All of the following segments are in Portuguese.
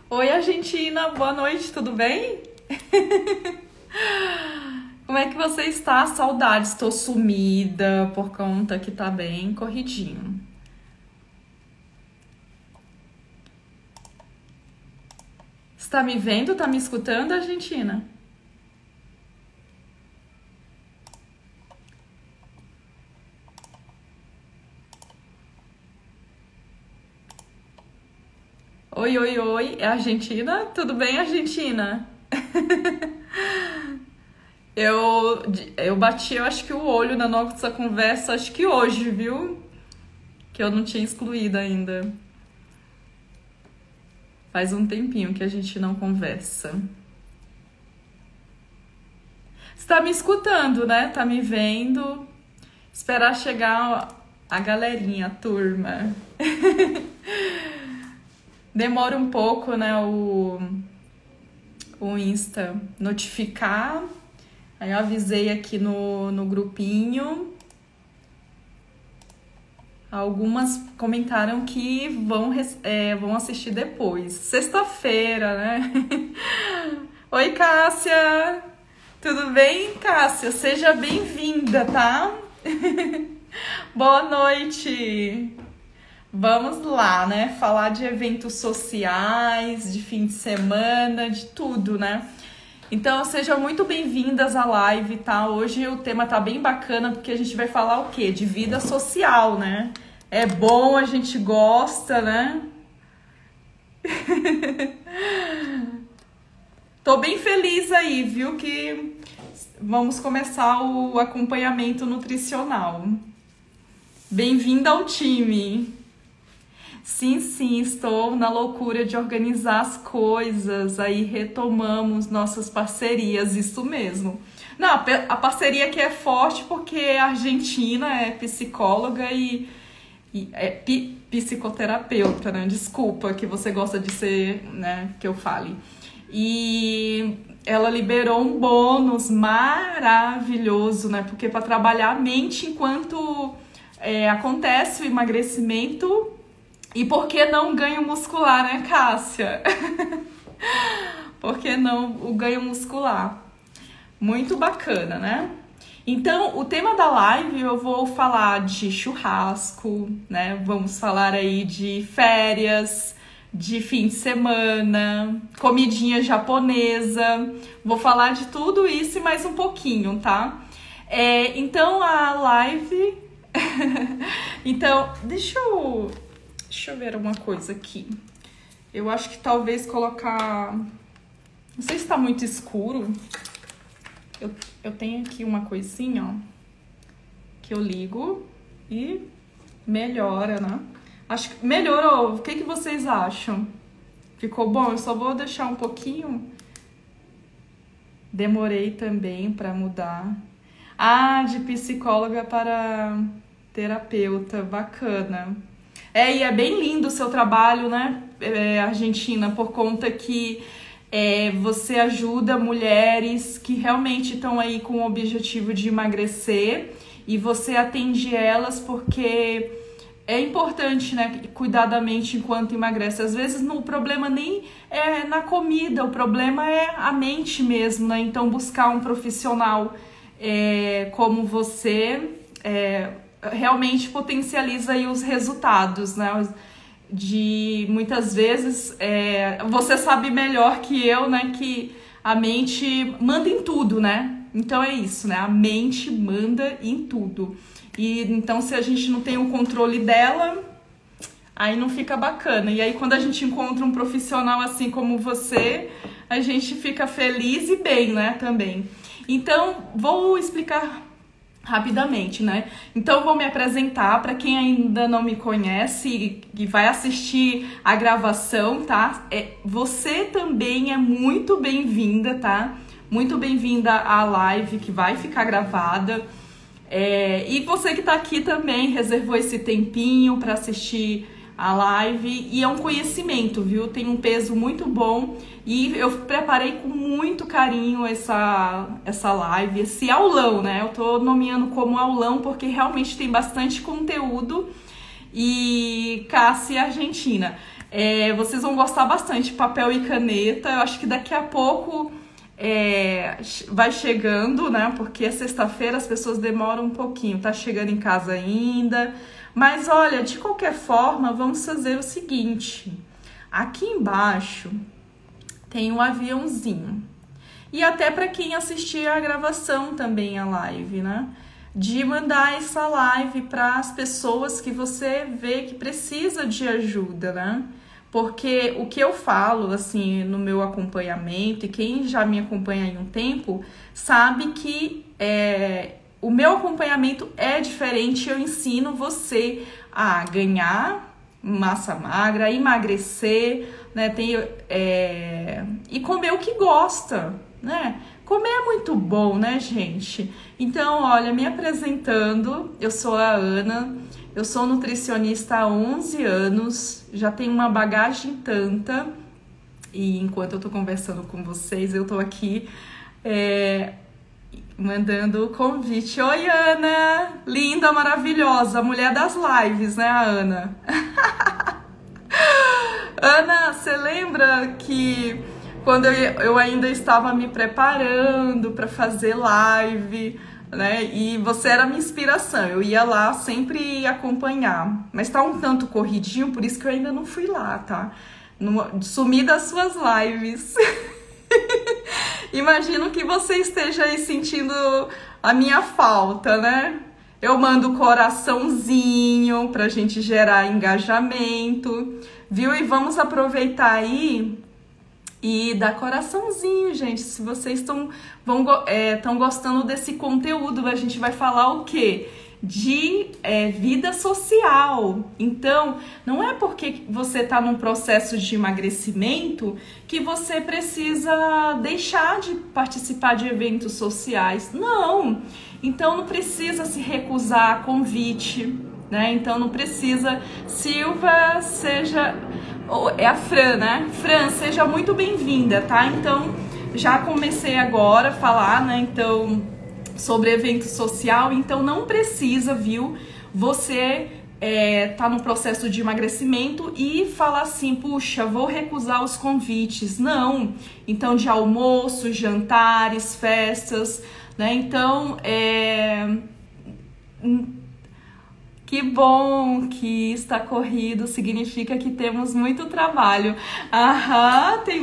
Oi, Argentina, boa noite, tudo bem? Como é que você está? Saudades, estou sumida por conta que tá bem corridinho. Você tá me vendo? Tá me escutando, Argentina? Oi, oi, oi, é a Argentina? Tudo bem, Argentina? Eu bati, eu acho que o olho na nossa conversa, acho que hoje, viu? Que eu não tinha excluído ainda. Faz um tempinho que a gente não conversa. Você tá me escutando, né? Tá me vendo? Esperar chegar a galerinha, a turma. Demora um pouco, né? O Insta notificar. Aí eu avisei aqui no grupinho. Algumas comentaram que vão assistir depois. Sexta-feira, né? Oi, Cássia! Tudo bem, Cássia? Seja bem-vinda, tá? Boa noite! Vamos lá, né? Falar de eventos sociais, de fim de semana, de tudo, né? Então, sejam muito bem-vindas à live, tá? Hoje o tema tá bem bacana, porque a gente vai falar o quê? De vida social, né? É bom, a gente gosta, né? Tô bem feliz aí, viu? Que vamos começar o acompanhamento nutricional. Bem-vinda ao time! Sim, sim, estou na loucura de organizar as coisas, aí retomamos nossas parcerias, isso mesmo. Não, a parceria aqui é forte porque a Argentina é psicóloga e é psicoterapeuta, né? Desculpa que você gosta de ser, né, que eu fale. E ela liberou um bônus maravilhoso, né? Porque para trabalhar a mente enquanto acontece o emagrecimento. E por que não ganho muscular, né, Cássia? Por que não o ganho muscular? Muito bacana, né? Então, o tema da live eu vou falar de churrasco, né? Vamos falar aí de férias, de fim de semana, comidinha japonesa. Vou falar de tudo isso e mais um pouquinho, tá? Então, a live... Então, deixa eu ver uma coisa aqui. Eu acho que talvez colocar... Não sei se tá muito escuro. Eu tenho aqui uma coisinha, ó, que eu ligo e melhora, né? Acho que melhorou. O que vocês acham? Ficou bom? Eu só vou deixar um pouquinho. Demorei também para mudar. Ah, de psicóloga para terapeuta. Bacana. E é bem lindo o seu trabalho, né, Argentina, por conta que você ajuda mulheres que realmente estão aí com o objetivo de emagrecer e você atende elas porque é importante, né, cuidar da mente enquanto emagrece. Às vezes o problema nem é na comida, o problema é a mente mesmo, né? Então buscar um profissional como você realmente potencializa aí os resultados, né? De muitas vezes você sabe melhor que eu, né? Que a mente manda em tudo, né? Então é isso, né? A mente manda em tudo. E então se a gente não tem o controle dela, aí não fica bacana. E aí quando a gente encontra um profissional assim como você, a gente fica feliz e bem, né? Também. Então vou explicar rapidamente, né? Então vou me apresentar para quem ainda não me conhece e vai assistir a gravação, tá? Você também é muito bem-vinda, tá? Muito bem-vinda à live que vai ficar gravada. E você que tá aqui também reservou esse tempinho para assistir a live e é um conhecimento, viu? Tem um peso muito bom e eu preparei com muito carinho essa live, esse aulão, né? Eu tô nomeando como aulão porque realmente tem bastante conteúdo. E Cássia Argentina, Vocês vão gostar bastante, papel e caneta. Eu acho que daqui a pouco vai chegando, né? Porque é sexta-feira, as pessoas demoram um pouquinho, tá chegando em casa ainda. Mas olha, de qualquer forma, vamos fazer o seguinte. Aqui embaixo tem um aviãozinho. E até para quem assistir a gravação também, a live, né? De mandar essa live para as pessoas que você vê que precisa de ajuda, né? Porque o que eu falo, assim, no meu acompanhamento, e quem já me acompanha há um tempo, sabe que o meu acompanhamento é diferente. Eu ensino você a ganhar massa magra, emagrecer, né? E comer o que gosta, né? Comer é muito bom, né, gente? Então, olha, me apresentando, eu sou a Ana, eu sou nutricionista há 11 anos, já tenho uma bagagem tanta, e enquanto eu tô conversando com vocês, eu tô aqui mandando o convite. Oi, Ana! Linda, maravilhosa, mulher das lives, né, a Ana? Ana, você lembra que quando eu ainda estava me preparando para fazer live, né? E você era a minha inspiração, eu ia lá sempre acompanhar. Mas tá um tanto corridinho, por isso que eu ainda não fui lá, tá? Sumi das suas lives. Imagino que você esteja aí sentindo a minha falta, né? Eu mando coraçãozinho pra gente gerar engajamento, viu? E vamos aproveitar aí e dar coraçãozinho, gente. Se vocês estão gostando desse conteúdo, a gente vai falar o quê? De vida social. Então, não é porque você está num processo de emagrecimento que você precisa deixar de participar de eventos sociais. Não! Então, não precisa se recusar a convite, né? Então, não precisa. Silva, é a Fran, né? Fran, seja muito bem-vinda, tá? Então, já comecei agora a falar, né? Então, sobre evento social. Então, não precisa, viu? Você tá no processo de emagrecimento e falar assim, puxa, vou recusar os convites. Não. Então, de almoço, jantares, festas, né? Então, que bom que está corrido, significa que temos muito trabalho. Aham, tem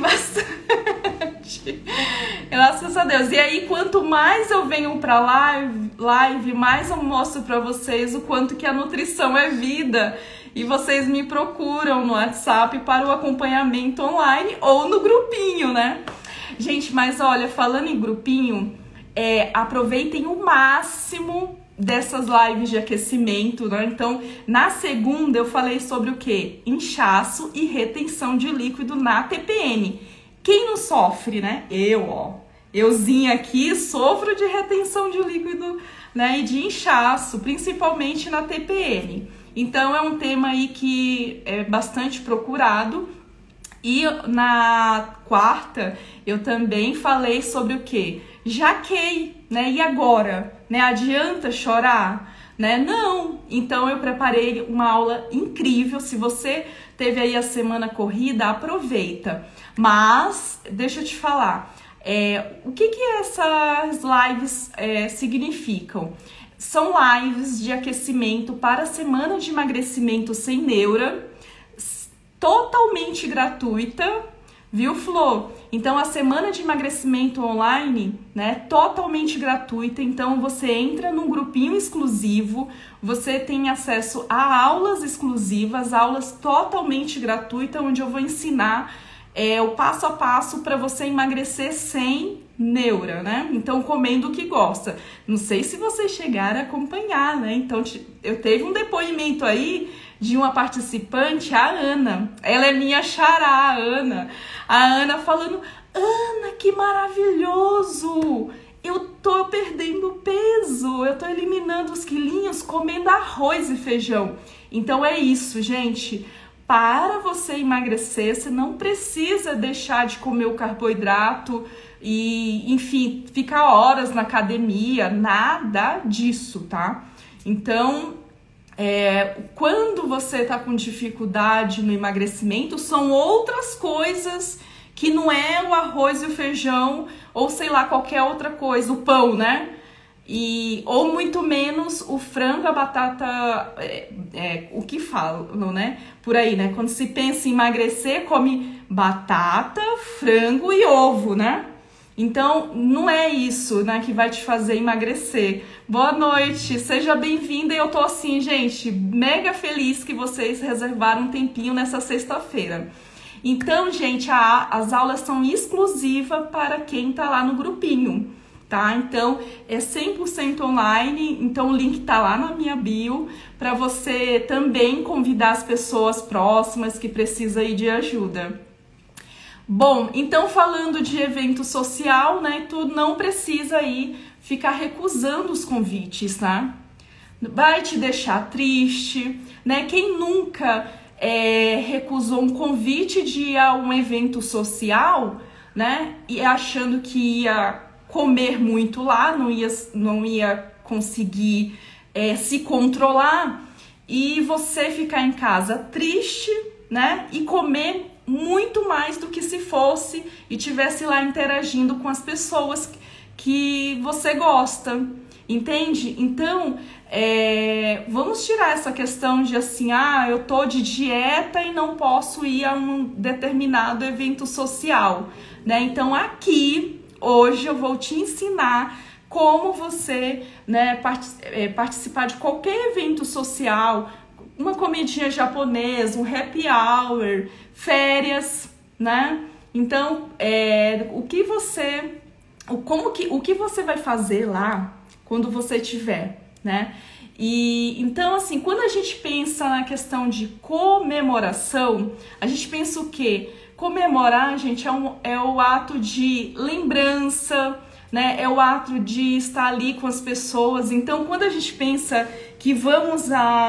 bastante. Graças a Deus. E aí, quanto mais eu venho para live, mais eu mostro para vocês o quanto que a nutrição é vida. E vocês me procuram no WhatsApp para o acompanhamento online ou no grupinho, né? Gente, mas olha, falando em grupinho, aproveitem o máximo dessas lives de aquecimento, né? Então, na segunda eu falei sobre o quê? Inchaço e retenção de líquido na TPM. Quem não sofre, né? Euzinha aqui sofro de retenção de líquido, né? E de inchaço, principalmente na TPM. Então, é um tema aí que é bastante procurado. E na quarta eu também falei sobre o quê? Jaquei, né? E agora? Né? Adianta chorar? Né? Não! Então eu preparei uma aula incrível. Se você teve aí a semana corrida, aproveita. Mas, deixa eu te falar, o que essas lives significam? São lives de aquecimento para a semana de emagrecimento sem neura, totalmente gratuita, viu, Flor? Então, a semana de emagrecimento online, né, totalmente gratuita. Então, você entra num grupinho exclusivo, você tem acesso a aulas exclusivas, aulas totalmente gratuitas, onde eu vou ensinar o passo a passo para você emagrecer sem neura, né? Então, comendo o que gosta. Não sei se vocês chegaram a acompanhar, né? Então, eu teve um depoimento aí de uma participante, a Ana. Ela é minha xará, a Ana. A Ana falando, Ana, que maravilhoso! Eu tô perdendo peso, eu tô eliminando os quilinhos comendo arroz e feijão. Então é isso, gente. Para você emagrecer, você não precisa deixar de comer o carboidrato e, enfim, ficar horas na academia, nada disso, tá? Então, Quando você está com dificuldade no emagrecimento, são outras coisas que não é o arroz e o feijão, ou sei lá, qualquer outra coisa, o pão, né? Ou muito menos o frango, a batata, o que falam, né? Por aí, né? Quando se pensa em emagrecer, come batata, frango e ovo, né? Então, não é isso, né, que vai te fazer emagrecer. Boa noite, seja bem-vinda. E eu tô assim, gente, mega feliz que vocês reservaram um tempinho nessa sexta-feira. Então, gente, as aulas são exclusivas para quem tá lá no grupinho, tá? Então, é 100% online, então o link tá lá na minha bio, para você também convidar as pessoas próximas que precisam aí de ajuda. Bom, então falando de evento social, né, tu não precisa aí ficar recusando os convites, né? Vai te deixar triste, né? Quem nunca recusou um convite de ir a um evento social, né? E achando que ia comer muito lá, não ia conseguir se controlar, e você ficar em casa triste, né? E comer muito mais do que se fosse e tivesse lá interagindo com as pessoas que você gosta, entende? Então, vamos tirar essa questão de assim, eu tô de dieta e não posso ir a um determinado evento social, né? Então, aqui, hoje, eu vou te ensinar como você, né, participar de qualquer evento social, uma comidinha japonesa, um happy hour, férias, né? Então, o que você vai fazer lá quando você tiver, né? E então, assim, quando a gente pensa na questão de comemoração, a gente pensa o quê? Comemorar, gente, é o ato de lembrança, né? É o ato de estar ali com as pessoas. Então, quando a gente pensa que vamos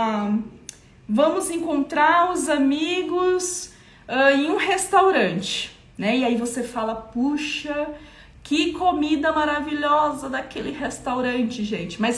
encontrar os amigos em um restaurante, né? E aí você fala, puxa, que comida maravilhosa daquele restaurante, gente. Mas,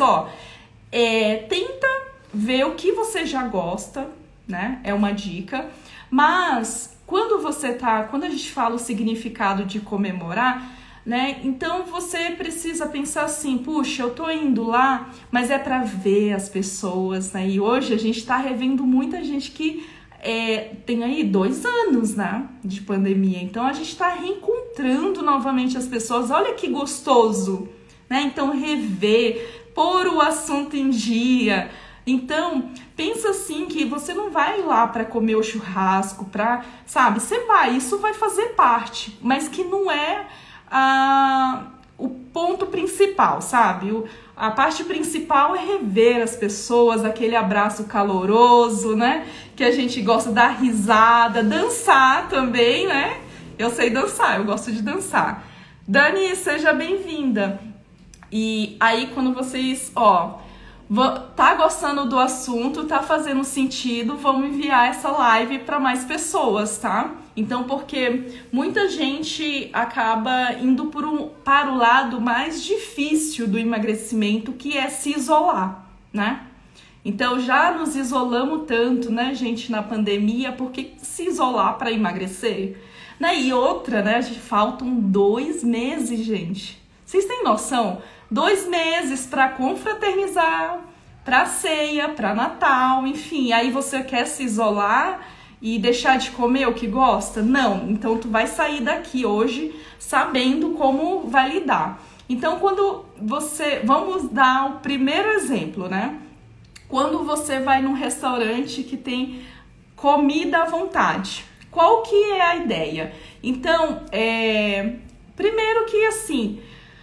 tenta ver o que você já gosta, né? É uma dica. Mas, quando a gente fala o significado de comemorar, né? Então você precisa pensar assim, puxa, eu tô indo lá, mas é para ver as pessoas, né? E hoje a gente tá revendo muita gente que tem aí 2 anos, né, de pandemia. Então a gente tá reencontrando novamente as pessoas. Olha que gostoso, né? Então rever, pôr o assunto em dia. Então, pensa assim que você não vai lá para comer o churrasco, sabe? Você vai, isso vai fazer parte, mas que não é o ponto principal, sabe? A parte principal é rever as pessoas, aquele abraço caloroso, né? Que a gente gosta da risada, dançar também, né? Eu sei dançar, eu gosto de dançar. Dani, seja bem-vinda. E aí, quando vocês, tá gostando do assunto, tá fazendo sentido, vamos enviar essa live para mais pessoas, tá? Então, porque muita gente acaba indo para o lado mais difícil do emagrecimento, que é se isolar, né? Então, já nos isolamos tanto, né, gente, na pandemia, porque se isolar para emagrecer? Né? E outra, né, faltam 2 meses, gente. Vocês têm noção? 2 meses para confraternizar, para ceia, para Natal, enfim. Aí você quer se isolar e deixar de comer o que gosta? Não. Então tu vai sair daqui hoje sabendo como vai lidar. Então vamos dar o primeiro exemplo, né? Quando você vai num restaurante que tem comida à vontade, qual que é a ideia? Então, primeiro que assim,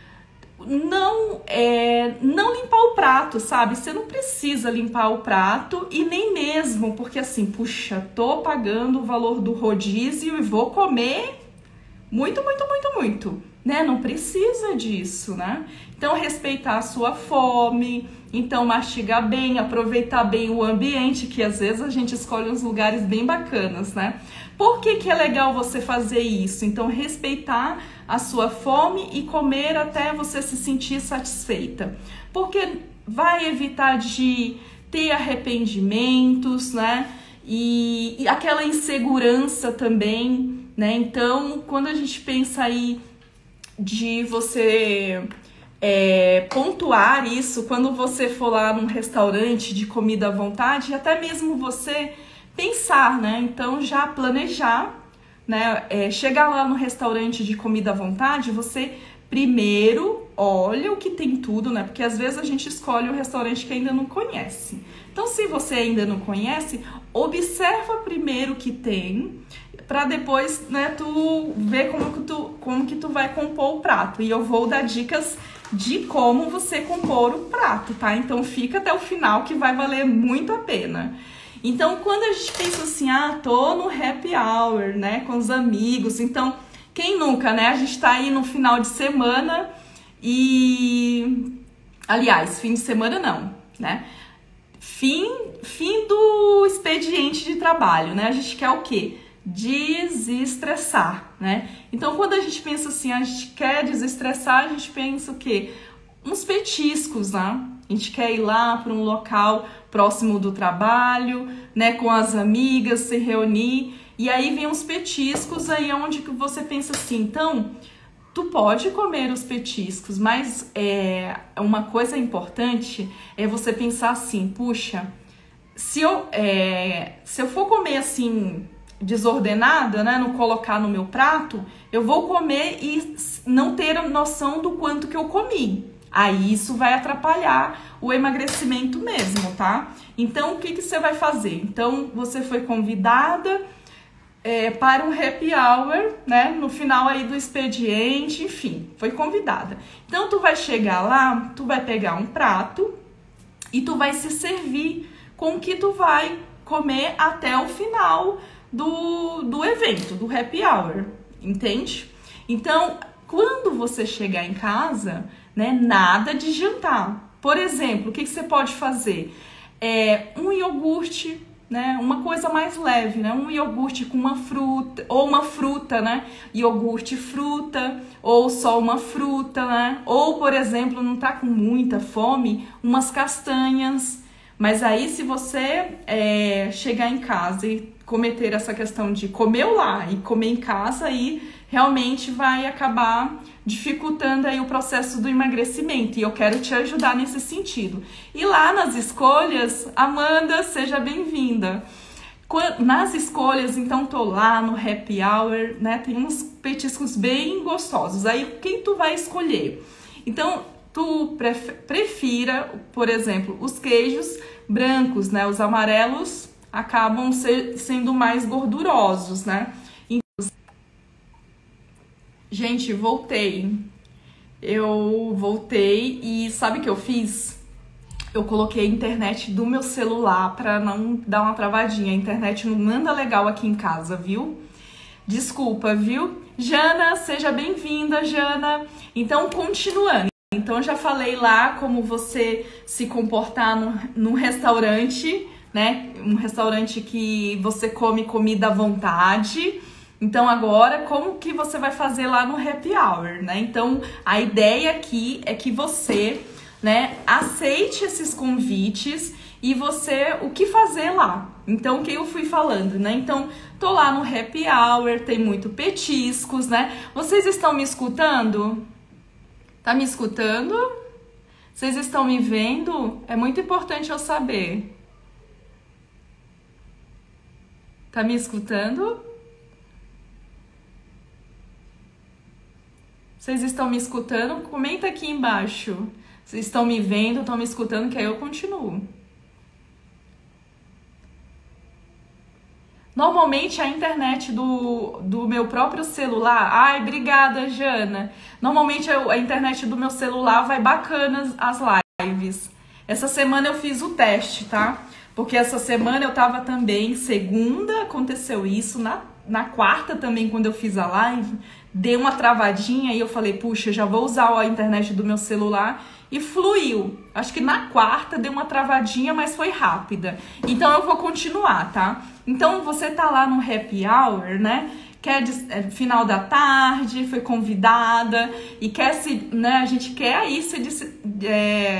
não limpar o prato, sabe? Você não precisa limpar o prato e nem mesmo, porque assim, puxa, tô pagando o valor do rodízio e vou comer muito, né? Não precisa disso, né? Então, respeitar a sua fome, então mastigar bem, aproveitar bem o ambiente, que às vezes a gente escolhe uns lugares bem bacanas, né? Por que é legal você fazer isso? Então, respeitar a sua fome e comer até você se sentir satisfeita. Porque vai evitar de ter arrependimentos, né? E aquela insegurança também, né? Então, quando a gente pensa aí de você pontuar isso, quando você for lá num restaurante de comida à vontade, até mesmo você pensar, né? Então, já planejar, né? Chegar lá no restaurante de comida à vontade, você primeiro olha o que tem tudo, né? Porque às vezes a gente escolhe um restaurante que ainda não conhece. Então, se você ainda não conhece, observa primeiro o que tem, para depois, né, tu ver como que tu vai compor o prato. E eu vou dar dicas de como você compor o prato, tá? Então, fica até o final que vai valer muito a pena. Então, quando a gente pensa assim, tô no happy hour, né, com os amigos. Então, quem nunca, né? A gente tá aí no final de semana e... Aliás, fim de semana não, né? Fim do expediente de trabalho, né? A gente quer o quê? Desestressar, né? Então, quando a gente pensa assim, a gente quer desestressar, a gente pensa o quê? Uns petiscos, né? A gente quer ir lá para um local próximo do trabalho, né? Com as amigas, se reunir. E aí vem uns petiscos aí onde que você pensa assim, então... Tu pode comer os petiscos, mas uma coisa importante é você pensar assim, puxa, se eu for comer assim, desordenada, né, não colocar no meu prato, eu vou comer e não ter a noção do quanto que eu comi. Aí isso vai atrapalhar o emagrecimento mesmo, tá? Então, o que você vai fazer? Então, você foi convidada... para um happy hour, né, no final aí do expediente, enfim, foi convidada. Então, tu vai chegar lá, tu vai pegar um prato e tu vai se servir com o que tu vai comer até o final do evento, do happy hour, entende? Então, quando você chegar em casa, né, nada de jantar. Por exemplo, o que você pode fazer? Um iogurte, né? Uma coisa mais leve, né? Um iogurte com uma fruta, ou uma fruta, né? Iogurte fruta, ou só uma fruta, né? Ou, por exemplo, não tá com muita fome, umas castanhas. Mas aí, se você chegar em casa e cometer essa questão de comer lá e comer em casa, aí realmente vai acabar dificultando aí o processo do emagrecimento. E eu quero te ajudar nesse sentido. E lá nas escolhas, Amanda, seja bem-vinda. Nas escolhas, então, tô lá no happy hour, né? Tem uns petiscos bem gostosos. Aí, quem tu vai escolher? Então, tu prefira, por exemplo, os queijos brancos, né? Os amarelos acabam sendo mais gordurosos, né? Gente, voltei. Eu voltei e sabe o que eu fiz? Eu coloquei a internet do meu celular para não dar uma travadinha. A internet não anda legal aqui em casa, viu? Desculpa, viu? Jana, seja bem-vinda, Jana. Então, continuando. Então, eu já falei lá como você se comportar num restaurante, né? Um restaurante que você come comida à vontade. Então, agora, como que você vai fazer lá no happy hour, né? Então, a ideia aqui é que você, né, aceite esses convites e você, o que fazer lá? Então, o que eu fui falando, né? Então, tô lá no happy hour, tem muito petiscos, né? Vocês estão me escutando? Tá me escutando? Vocês estão me vendo? É muito importante eu saber. Tá me escutando? Vocês estão me escutando? Comenta aqui embaixo. Vocês estão me vendo, estão me escutando, que aí eu continuo. Normalmente a internet do meu próprio celular... Ai, obrigada, Jana. Normalmente a internet do meu celular vai bacana as lives. Essa semana eu fiz o teste, tá? Porque essa semana eu tava também... Segunda aconteceu isso, na quarta também, quando eu fiz a live... Deu uma travadinha e eu falei, puxa, já vou usar a internet do meu celular e fluiu. Acho que na quarta deu uma travadinha, mas foi rápida. Então eu vou continuar, tá? Então você tá lá no happy hour, né? Final da tarde, foi convidada e quer se, né? A gente quer aí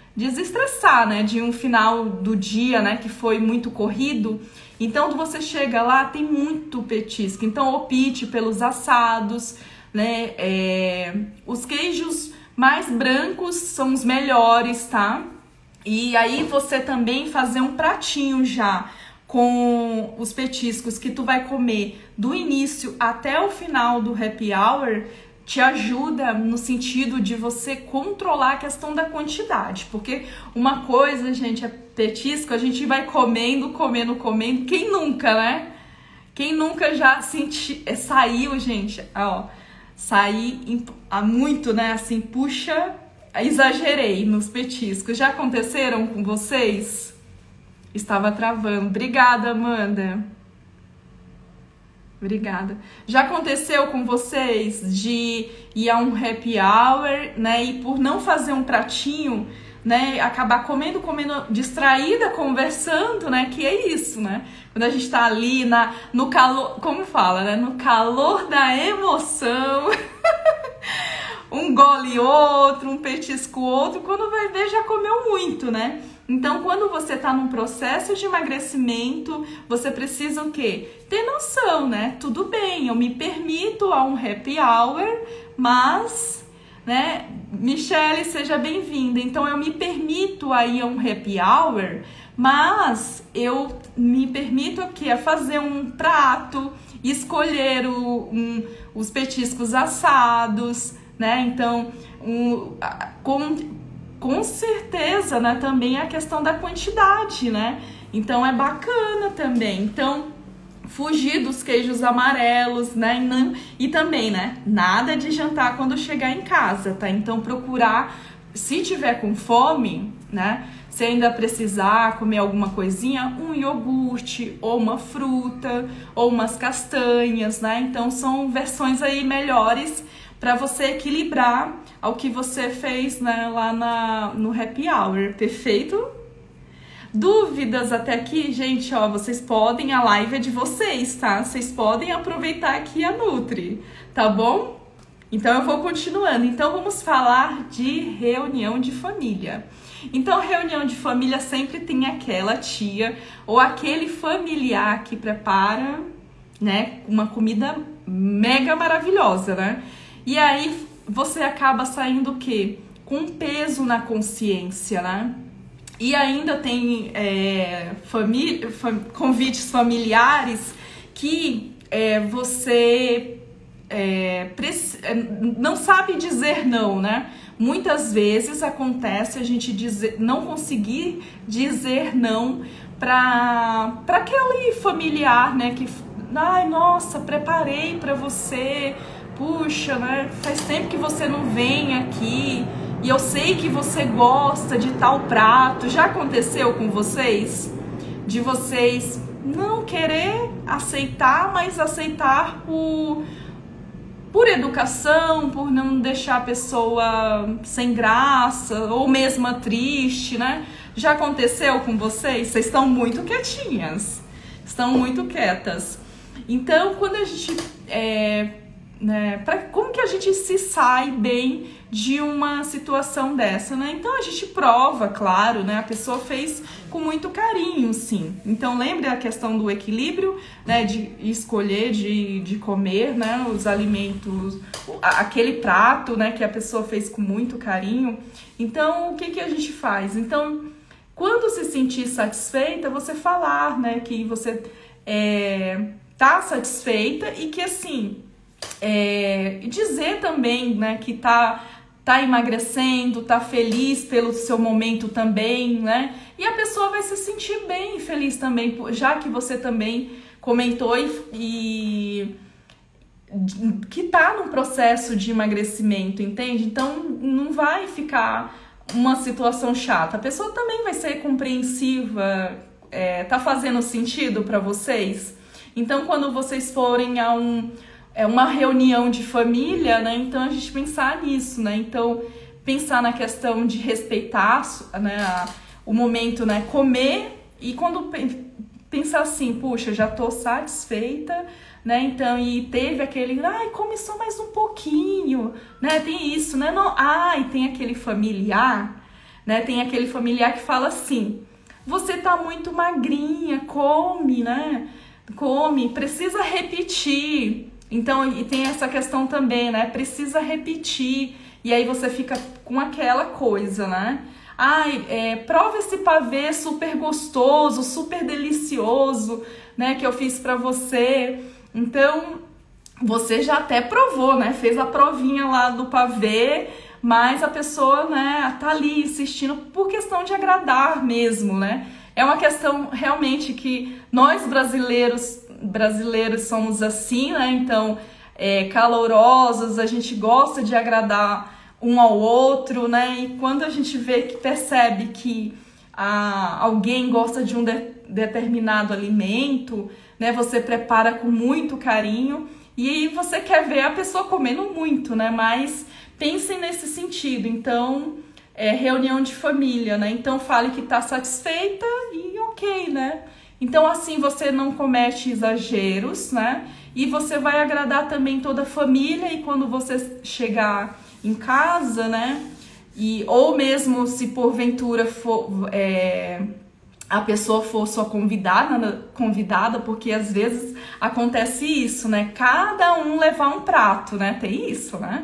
desestressar, né, de um final do dia, né, que foi muito corrido. Então você chega lá, tem muito petisco, então opte pelos assados, né, os queijos mais brancos são os melhores, tá? E aí você também fazer um pratinho já com os petiscos que tu vai comer do início até o final do happy hour, te ajuda no sentido de você controlar a questão da quantidade. Porque uma coisa, gente, é petisco, a gente vai comendo. Quem nunca, né? Quem nunca já saiu, gente, ó, saí muito, né? Assim, puxa, exagerei nos petiscos. Já aconteceram com vocês? Estava travando. Obrigada, Amanda. Obrigada. Já aconteceu com vocês de ir a um happy hour, né, e por não fazer um pratinho, né, acabar comendo, distraída, conversando, né, que é isso, né? Quando a gente tá ali no calor, como fala, né, no calor da emoção, um gole outro, um petisco outro, quando vai ver já comeu muito, né? Então, quando você tá num processo de emagrecimento, você precisa o quê? Ter noção, né? Tudo bem, eu me permito a um happy hour, mas, né? Michele, seja bem-vinda. Então, eu me permito aí a um happy hour, mas eu me permito aqui a fazer um prato, escolher os petiscos assados, né? Então, com certeza, né, também a questão da quantidade, né? Então é bacana também. Então, fugir dos queijos amarelos, né? E também, né, nada de jantar quando chegar em casa, tá? Então procurar, se tiver com fome, né, se ainda precisar comer alguma coisinha, um iogurte, ou uma fruta, ou umas castanhas, né? Então são versões aí melhores para você equilibrar ao que você fez, né, lá no happy hour, perfeito? Dúvidas até aqui? Gente, ó, vocês podem, a live é de vocês, tá? Vocês podem aproveitar aqui a Nutri, tá bom? Então eu vou continuando. Então vamos falar de reunião de família. Então reunião de família sempre tem aquela tia ou aquele familiar que prepara, né, uma comida mega maravilhosa, né? E aí você acaba saindo o quê? Com peso na consciência, né? E ainda tem convites familiares que você não sabe dizer não, né? Muitas vezes acontece a gente não conseguir dizer não para aquele familiar, né? Que, ai, nossa, preparei para você. Puxa, né? Faz tempo que você não vem aqui e eu sei que você gosta de tal prato. Já aconteceu com vocês? De vocês não querer aceitar, mas aceitar por educação, por não deixar a pessoa sem graça ou mesmo triste, né? Já aconteceu com vocês? Vocês estão muito quietinhas, estão muito quietas. Então, quando a gente... né, como que a gente se sai bem de uma situação dessa, né? Então a gente prova, claro, né? A pessoa fez com muito carinho, sim. Então lembre a questão do equilíbrio, né? De escolher, de comer, né? Os alimentos, aquele prato, né? Que a pessoa fez com muito carinho. Então o que a gente faz? Então quando se sentir satisfeita, você falar, né? Que você tá satisfeita e que assim... dizer também, né, que tá emagrecendo, tá feliz pelo seu momento também, né? E a pessoa vai se sentir bem e feliz também, já que você também comentou e que tá num processo de emagrecimento, entende? Então não vai ficar uma situação chata. A pessoa também vai ser compreensiva. Tá fazendo sentido para vocês? Então quando vocês forem a uma reunião de família, né? Então a gente pensar nisso, né? Então pensar na questão de respeitar, né, o momento, né? Comer e quando pensar assim, puxa, já tô satisfeita, né? Então, e teve aquele, ai, come só mais um pouquinho, né? Tem isso, né? Não, ai, tem aquele familiar, né? Tem aquele familiar que fala assim: você tá muito magrinha, come, né? Come, precisa repetir. Então, e tem essa questão também, né? Precisa repetir. E aí você fica com aquela coisa, né? Ai, prova esse pavê super gostoso, super delicioso, né? Que eu fiz pra você. Então, você já até provou, né? Fez a provinha lá do pavê, mas a pessoa, né, tá ali insistindo por questão de agradar mesmo, né? É uma questão realmente que nós brasileiros somos assim, né? Então, calorosos, a gente gosta de agradar um ao outro, né? E quando a gente percebe que alguém gosta de um determinado alimento, né? Você prepara com muito carinho e aí você quer ver a pessoa comendo muito, né? Mas pensem nesse sentido. Então, reunião de família, né? Então, fale que tá satisfeita e ok, né? Então, assim, você não comete exageros, né? E você vai agradar também toda a família. E quando você chegar em casa, né? Ou mesmo se porventura for, a pessoa for sua convidada, porque às vezes acontece isso, né? Cada um levar um prato, né? Tem isso, né?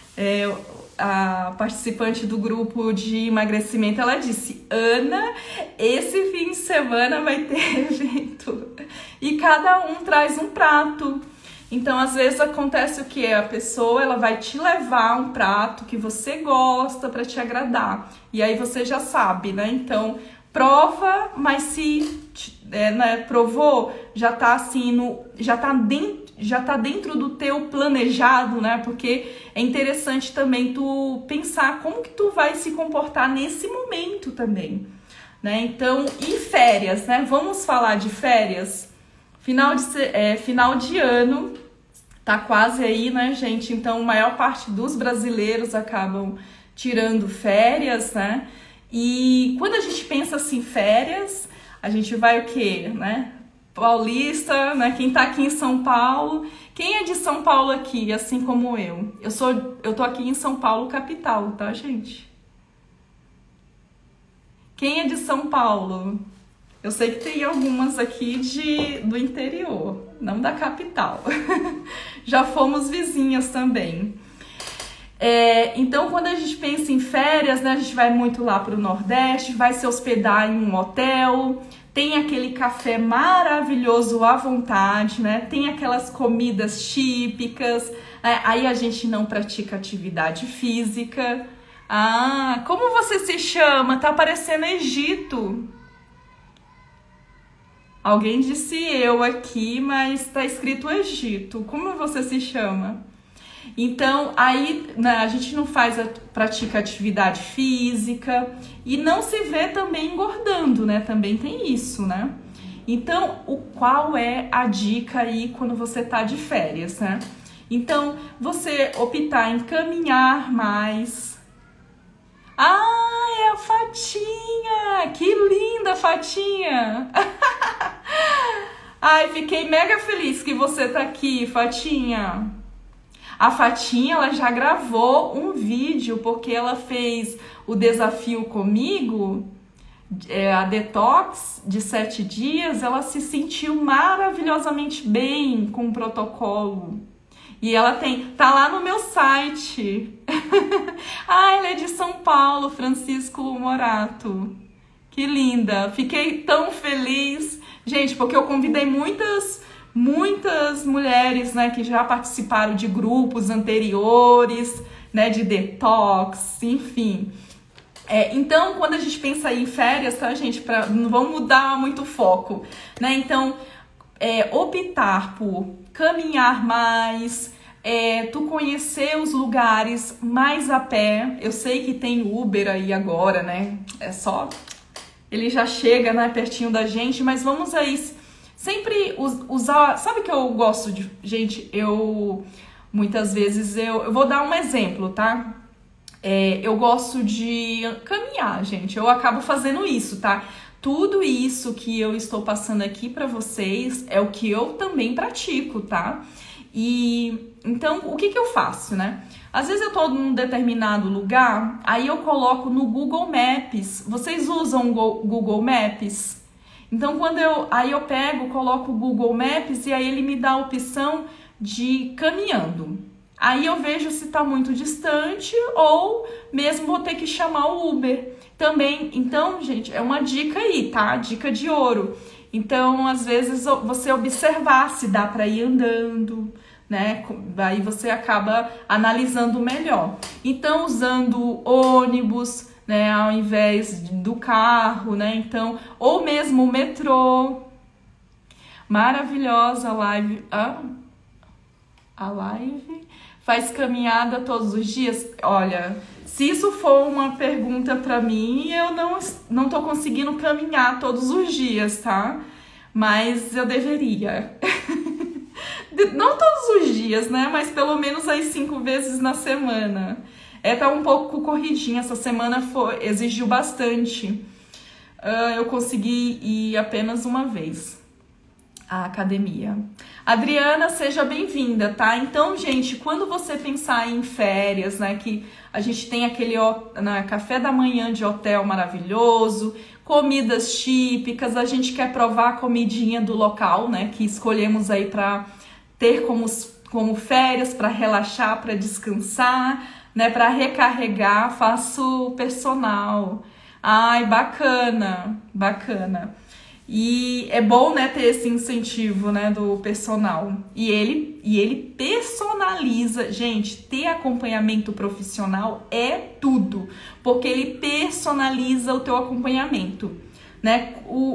A participante do grupo de emagrecimento, ela disse: Ana, esse fim de semana vai ter evento e cada um traz um prato. Então, às vezes acontece o que? A pessoa, ela vai te levar um prato que você gosta para te agradar. E aí você já sabe, né? Então, prova, mas se né, provou, já tá assim, já tá dentro do teu planejado, né? Porque é interessante também tu pensar como que tu vai se comportar nesse momento também, né? Então, e férias, né? Vamos falar de férias? Final de ano, tá quase aí, né, gente? Então, a maior parte dos brasileiros acabam tirando férias, né? E quando a gente pensa assim, férias, a gente vai o quê, né? Paulista, né? Quem tá aqui em São Paulo. Quem é de São Paulo aqui, assim como eu? Eu tô aqui em São Paulo, capital, tá, gente? Quem é de São Paulo? Eu sei que tem algumas aqui do interior, não da capital. Já fomos vizinhas também. Então, quando a gente pensa em férias, né, a gente vai muito lá para o Nordeste, vai se hospedar em um hotel, tem aquele café maravilhoso à vontade, né? Tem aquelas comidas típicas, aí a gente não pratica atividade física. Ah, como você se chama? Tá parecendo Egito. Alguém disse eu aqui, mas tá escrito Egito. Como você se chama? Então, aí, né, a gente não pratica atividade física e não se vê também engordando, né? Também tem isso, né? Então, qual é a dica aí quando você tá de férias, né? Então, você optar em caminhar mais. Ah, é a Fatinha! Que linda, Fatinha! Ai, fiquei mega feliz que você tá aqui, Fatinha. A Fatinha, ela já gravou um vídeo porque ela fez o desafio comigo, a detox de 7 dias. Ela se sentiu maravilhosamente bem com o protocolo. E ela tá lá no meu site. Ah, ela é de São Paulo, Francisco Morato. Que linda. Fiquei tão feliz. Gente, porque eu convidei muitas mulheres, né, que já participaram de grupos anteriores, né, de detox, enfim. Então, quando a gente pensa aí em férias, tá, gente, não vamos mudar muito o foco, né? Então, optar por caminhar mais, tu conhecer os lugares mais a pé. Eu sei que tem Uber aí agora, né? Ele já chega, né, pertinho da gente, mas vamos aí sempre usar. Sabe que eu gosto de. Gente, muitas vezes eu vou dar um exemplo, tá? Eu gosto de caminhar, gente. Eu acabo fazendo isso, tá? Tudo isso que eu estou passando aqui pra vocês é o que eu também pratico, tá? E então, o que que eu faço, né? Às vezes eu tô num determinado lugar, aí eu coloco no Google Maps. Vocês usam o Google Maps? Então, aí eu pego, coloco o Google Maps e aí ele me dá a opção de caminhando. Aí eu vejo se tá muito distante ou mesmo vou ter que chamar o Uber. Também, então, gente, é uma dica aí, tá? Dica de ouro. Então, às vezes, você observar se dá para ir andando, né? Aí você acaba analisando melhor. Então, usando ônibus, né, ao invés do carro, né? Então, ou mesmo o metrô. Maravilhosa live. A live faz caminhada todos os dias? Olha, se isso for uma pergunta para mim, eu não tô conseguindo caminhar todos os dias, tá? Mas eu deveria. Não todos os dias, né? Mas pelo menos aí 5 vezes na semana. Tá um pouco corridinha. Essa semana exigiu bastante. Eu consegui ir apenas uma vez à academia. Adriana, seja bem-vinda, tá? Então, gente, quando você pensar em férias, né, que a gente tem aquele café da manhã de hotel maravilhoso, comidas típicas, a gente quer provar a comidinha do local, né, que escolhemos aí para ter como férias, para relaxar, para descansar, né, para recarregar, faço personal. Ai, bacana, bacana. E é bom, né, ter esse incentivo, né, do personal. E ele personaliza. Gente, ter acompanhamento profissional é tudo, porque ele personaliza o teu acompanhamento, né?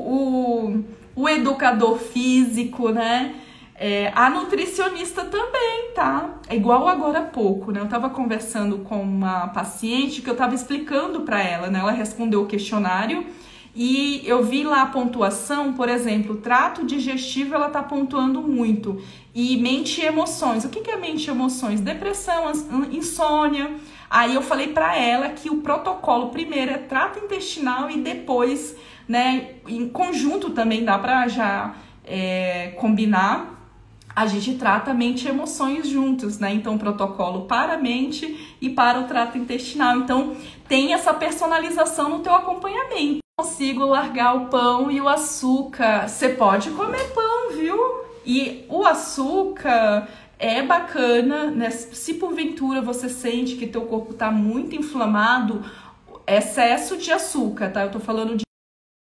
O educador físico, né? A nutricionista também, tá? É igual agora há pouco, né? Eu tava conversando com uma paciente que eu tava explicando para ela, né? Ela respondeu o questionário e eu vi lá a pontuação, por exemplo, trato digestivo, ela tá pontuando muito. E mente e emoções. O que é mente e emoções? Depressão, insônia. Aí eu falei para ela que o protocolo primeiro é trato intestinal e depois, né, em conjunto também dá para já combinar. A gente trata mente e emoções juntos, né? Então, protocolo para a mente e para o trato intestinal. Então, tem essa personalização no teu acompanhamento. Consigo largar o pão e o açúcar. Você pode comer pão, viu? E o açúcar é bacana, né? Se porventura você sente que teu corpo tá muito inflamado, excesso de açúcar, tá? Eu tô falando de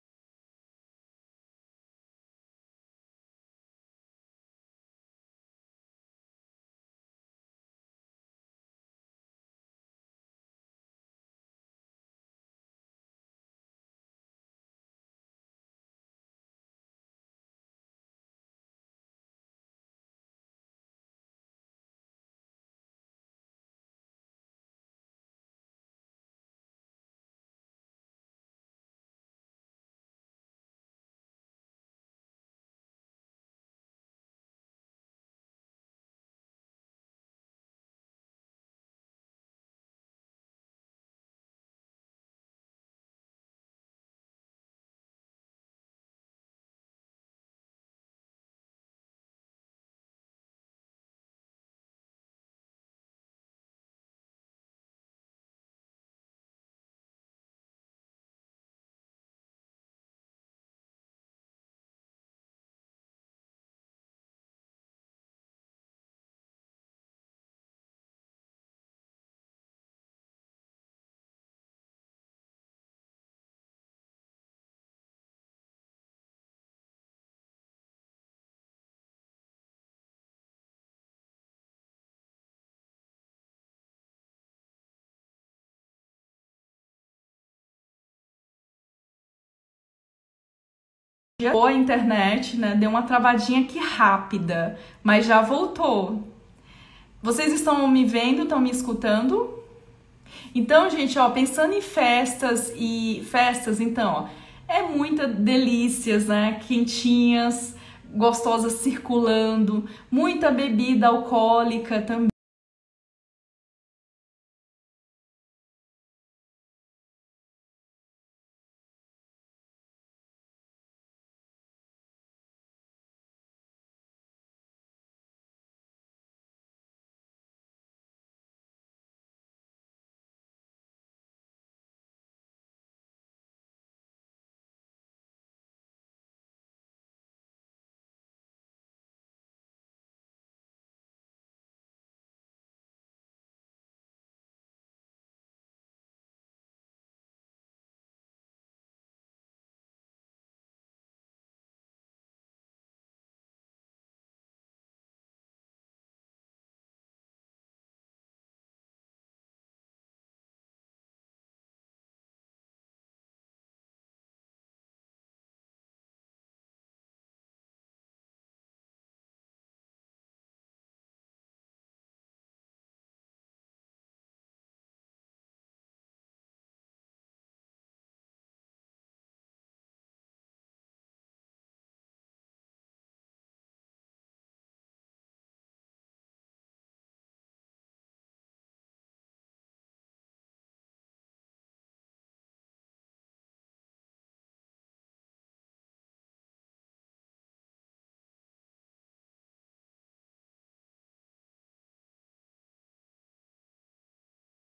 a internet, né? Deu uma travadinha aqui rápida, mas já voltou. Vocês estão me vendo, estão me escutando? Então, gente, ó, pensando em festas, então, ó, é muita delícias, né? Quentinhas, gostosas circulando, muita bebida alcoólica também.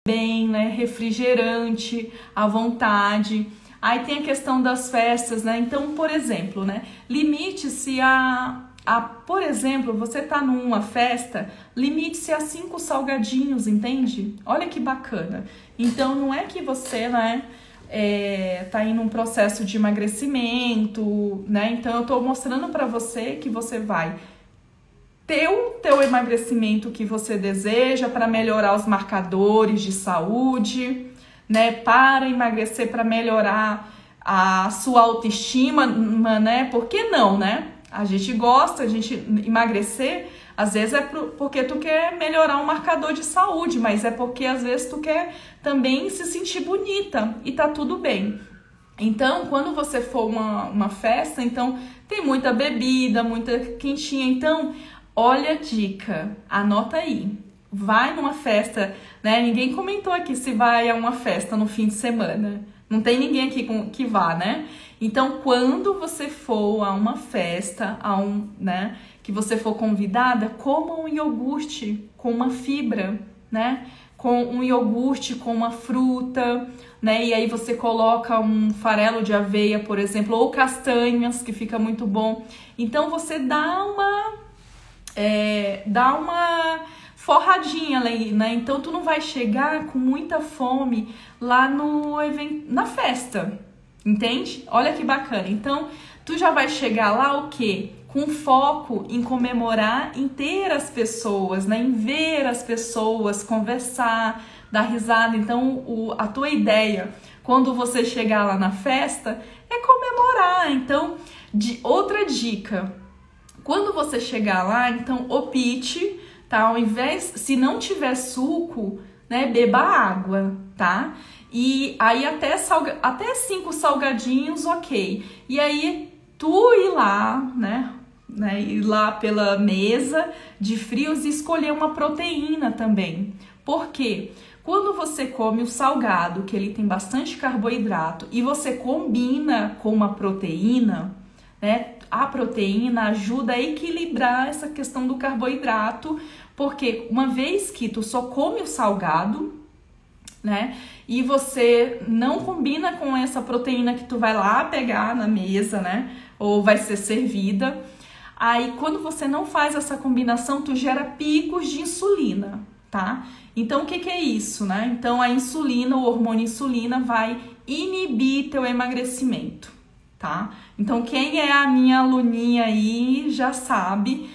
bem, né? Refrigerante à vontade. Aí tem a questão das festas, né? Então, por exemplo, né? Limite-se por exemplo, você tá numa festa, limite-se a 5 salgadinhos, entende? Olha que bacana. Então, não é que você, né, tá em um processo de emagrecimento, né? Então, eu tô mostrando pra você que você vai ter o teu emagrecimento que você deseja para melhorar os marcadores de saúde, né? Para emagrecer, para melhorar a sua autoestima, né? Por que não, né? A gente gosta, a gente emagrecer, às vezes é porque tu quer melhorar um marcador de saúde, mas é porque às vezes tu quer também se sentir bonita e tá tudo bem. Então, quando você for uma festa, então tem muita bebida, muita quentinha, então olha a dica, anota aí. Vai numa festa, né? Ninguém comentou aqui se vai a uma festa no fim de semana. Não tem ninguém aqui que vá, né? Então, quando você for a uma festa, né, que você for convidada, coma um iogurte com uma fibra, né? Com um iogurte com uma fruta, né? E aí você coloca um farelo de aveia, por exemplo, ou castanhas, que fica muito bom. Então, você dá uma forradinha, né? Então tu não vai chegar com muita fome lá no evento, na festa, entende? Olha que bacana. Então tu já vai chegar lá o quê? Com foco em comemorar, em ter as pessoas, né? Em ver as pessoas, conversar, dar risada. Então a tua ideia quando você chegar lá na festa é comemorar. Então, outra dica, quando você chegar lá, então opte, tá? Ao invés, se não tiver suco, né, beba água, tá? E aí até 5 salgadinhos, ok. E aí tu ir lá, né, ir lá pela mesa de frios e escolher uma proteína também. Por quê? Quando você come o salgado, que ele tem bastante carboidrato, e você combina com uma proteína, né? A proteína ajuda a equilibrar essa questão do carboidrato, porque uma vez que tu só come o salgado, né, e você não combina com essa proteína que tu vai lá pegar na mesa, né, ou vai ser servida, aí quando você não faz essa combinação, tu gera picos de insulina, tá? Então, o que é isso, né? Então, a insulina, o hormônio insulina vai inibir teu emagrecimento, tá? Então, quem é a minha aluninha aí já sabe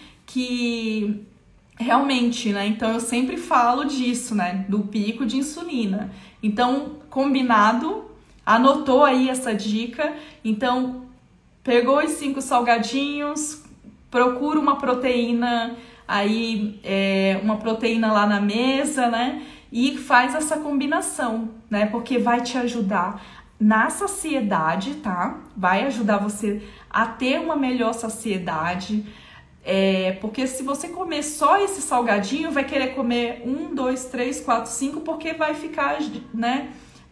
que realmente, né? Então, eu sempre falo disso, né? Do pico de insulina. Então, combinado, anotou aí essa dica. Então, pegou os 5 salgadinhos, procura uma proteína aí, uma proteína lá na mesa, né? E faz essa combinação, né? Porque vai te ajudar na saciedade, tá? Vai ajudar você a ter uma melhor saciedade, porque se você comer só esse salgadinho, vai querer comer 1, 2, 3, 4, 5, porque vai ficar, né?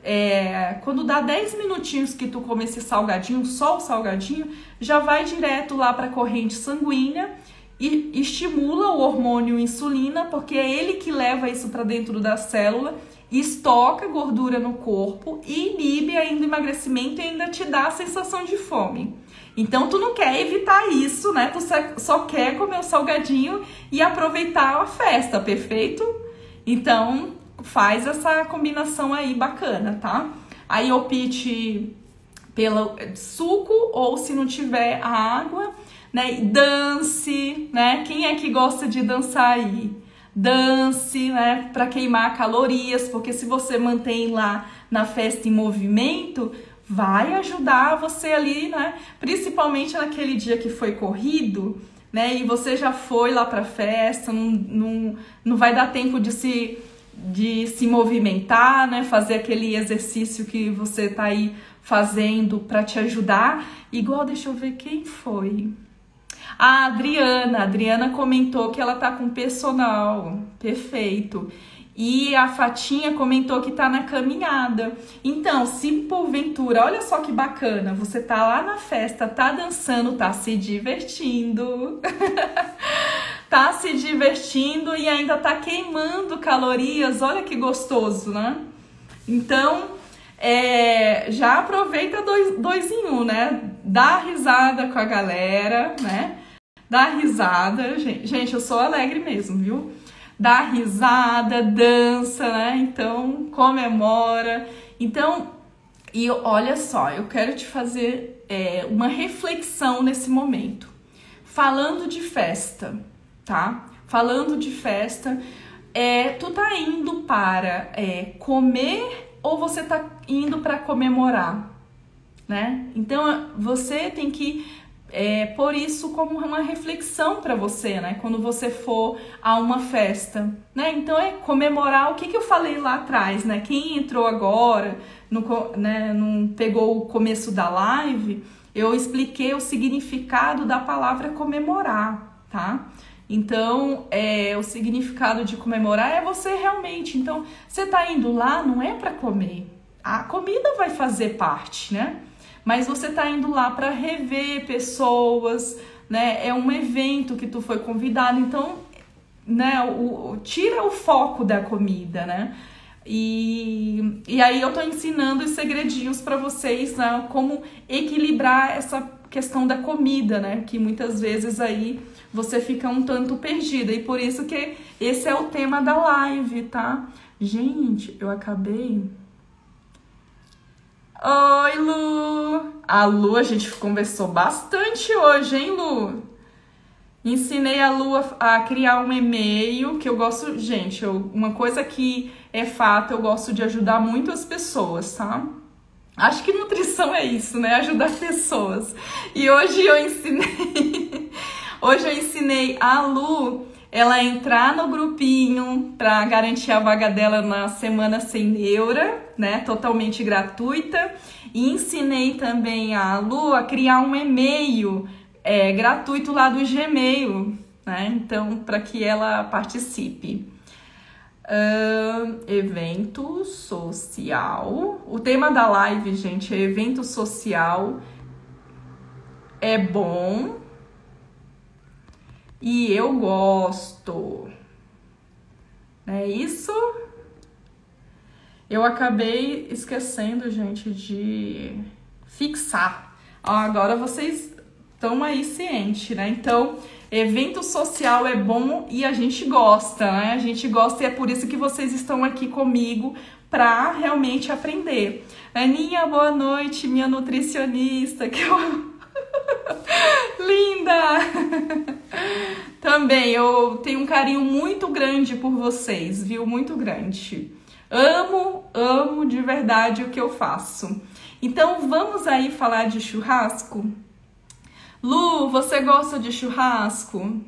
Quando dá 10 minutinhos que tu come esse salgadinho, só o salgadinho, já vai direto lá para a corrente sanguínea e estimula o hormônio insulina, porque é ele que leva isso para dentro da célula, estoca gordura no corpo e inibe ainda o emagrecimento e ainda te dá a sensação de fome. Então, tu não quer evitar isso, né? Tu só quer comer o salgadinho e aproveitar a festa, perfeito? Então, faz essa combinação aí bacana, tá? Aí opte pelo suco ou, se não tiver, a água, né? E dance, né? Quem é que gosta de dançar aí? Dance, né, para queimar calorias, porque se você mantém lá na festa em movimento, vai ajudar você ali, né, principalmente naquele dia que foi corrido, né, e você já foi lá para festa, não vai dar tempo de se movimentar, né, fazer aquele exercício que você tá aí fazendo para te ajudar. Igual, deixa eu ver quem foi. A Adriana comentou que ela tá com personal, perfeito. E a Fatinha comentou que tá na caminhada. Então, se porventura, olha só que bacana, você tá lá na festa, tá dançando, tá se divertindo, tá se divertindo e ainda tá queimando calorias. Olha que gostoso, né? Então, já aproveita dois em um, né? Dá risada com a galera, né? Dá risada. Gente, eu sou alegre mesmo, viu? Dá risada, dança, né? Então, comemora. Então, e olha só, eu quero te fazer uma reflexão nesse momento. Falando de festa, tá? Falando de festa, tu tá indo para comer ou você tá indo para comemorar, né? Então, você tem que pôr isso como uma reflexão para você, né? Quando você for a uma festa, né? Então, comemorar o que eu falei lá atrás, né? Quem entrou agora, não pegou o começo da live, eu expliquei o significado da palavra comemorar, tá? Então, o significado de comemorar é você realmente. Então, você tá indo lá não é para comer. A comida vai fazer parte, né? Mas você tá indo lá para rever pessoas, né? É um evento que tu foi convidado. Então, né? Tira o foco da comida, né? E aí eu tô ensinando os segredinhos para vocês, né? Como equilibrar essa questão da comida, né? Que muitas vezes aí você fica um tanto perdida. E por isso que esse é o tema da live, tá? Gente, eu acabei... Oi, Lu! A Lu, a gente conversou bastante hoje, hein, Lu? Ensinei a Lu a criar um e-mail, que eu gosto... Gente, uma coisa que é fato, eu gosto de ajudar muito as pessoas, tá? Acho que nutrição é isso, né? Ajudar pessoas. E hoje eu ensinei... Hoje eu ensinei a Lu, ela entrar no grupinho para garantir a vaga dela na Semana Sem Neura, né? Totalmente gratuita. E ensinei também a Lu a criar um e-mail gratuito lá do Gmail, né? Então, para que ela participe. Evento social. O tema da live, gente, é evento social. É bom. E eu gosto. É isso? Eu acabei esquecendo, gente, de fixar. Agora vocês estão aí cientes, né? Então, evento social é bom e a gente gosta, né? A gente gosta e é por isso que vocês estão aqui comigo para realmente aprender. Aninha, boa noite, minha nutricionista, que eu... Linda! Também, eu tenho um carinho muito grande por vocês, viu? Muito grande. Amo de verdade o que eu faço. Então, vamos aí falar de churrasco? Lu, você gosta de churrasco?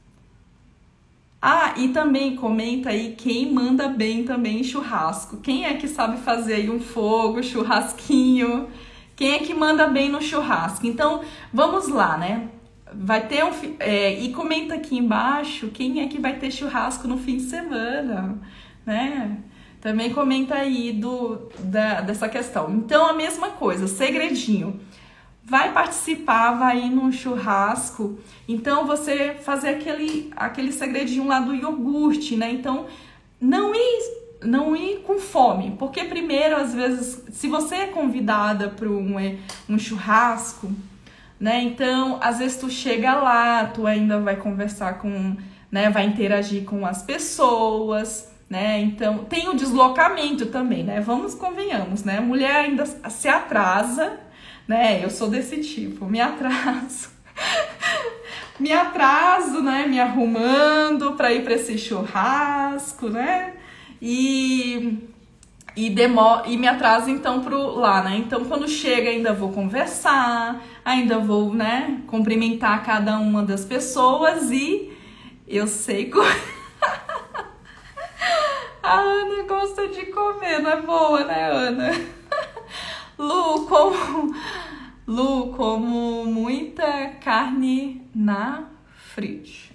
Ah, e também comenta aí quem manda bem também em churrasco. Quem é que sabe fazer aí um fogo, churrasquinho? Quem é que manda bem no churrasco? Então, vamos lá, né? Vai ter e comenta aqui embaixo quem é que vai ter churrasco no fim de semana, né? Também comenta aí dessa questão. Então, a mesma coisa, segredinho. Vai participar, vai ir num churrasco. Então, você fazer aquele segredinho lá do iogurte, né? Então, não ir com fome. Porque primeiro, às vezes, se você é convidada para um churrasco, né? Então, às vezes tu chega lá, tu ainda vai conversar né? Vai interagir com as pessoas, né? Então, tem o deslocamento também, né? Convenhamos, né? Mulher ainda se atrasa, né? Eu sou desse tipo, me atraso. Me atraso, né? Me arrumando para ir para esse churrasco, né? E me atraso então lá, né? Então, quando chega, ainda vou conversar, ainda vou, né, cumprimentar cada uma das pessoas e eu sei que a Ana gosta de comer, não é boa, né, Ana? Lu, como muita carne na frite.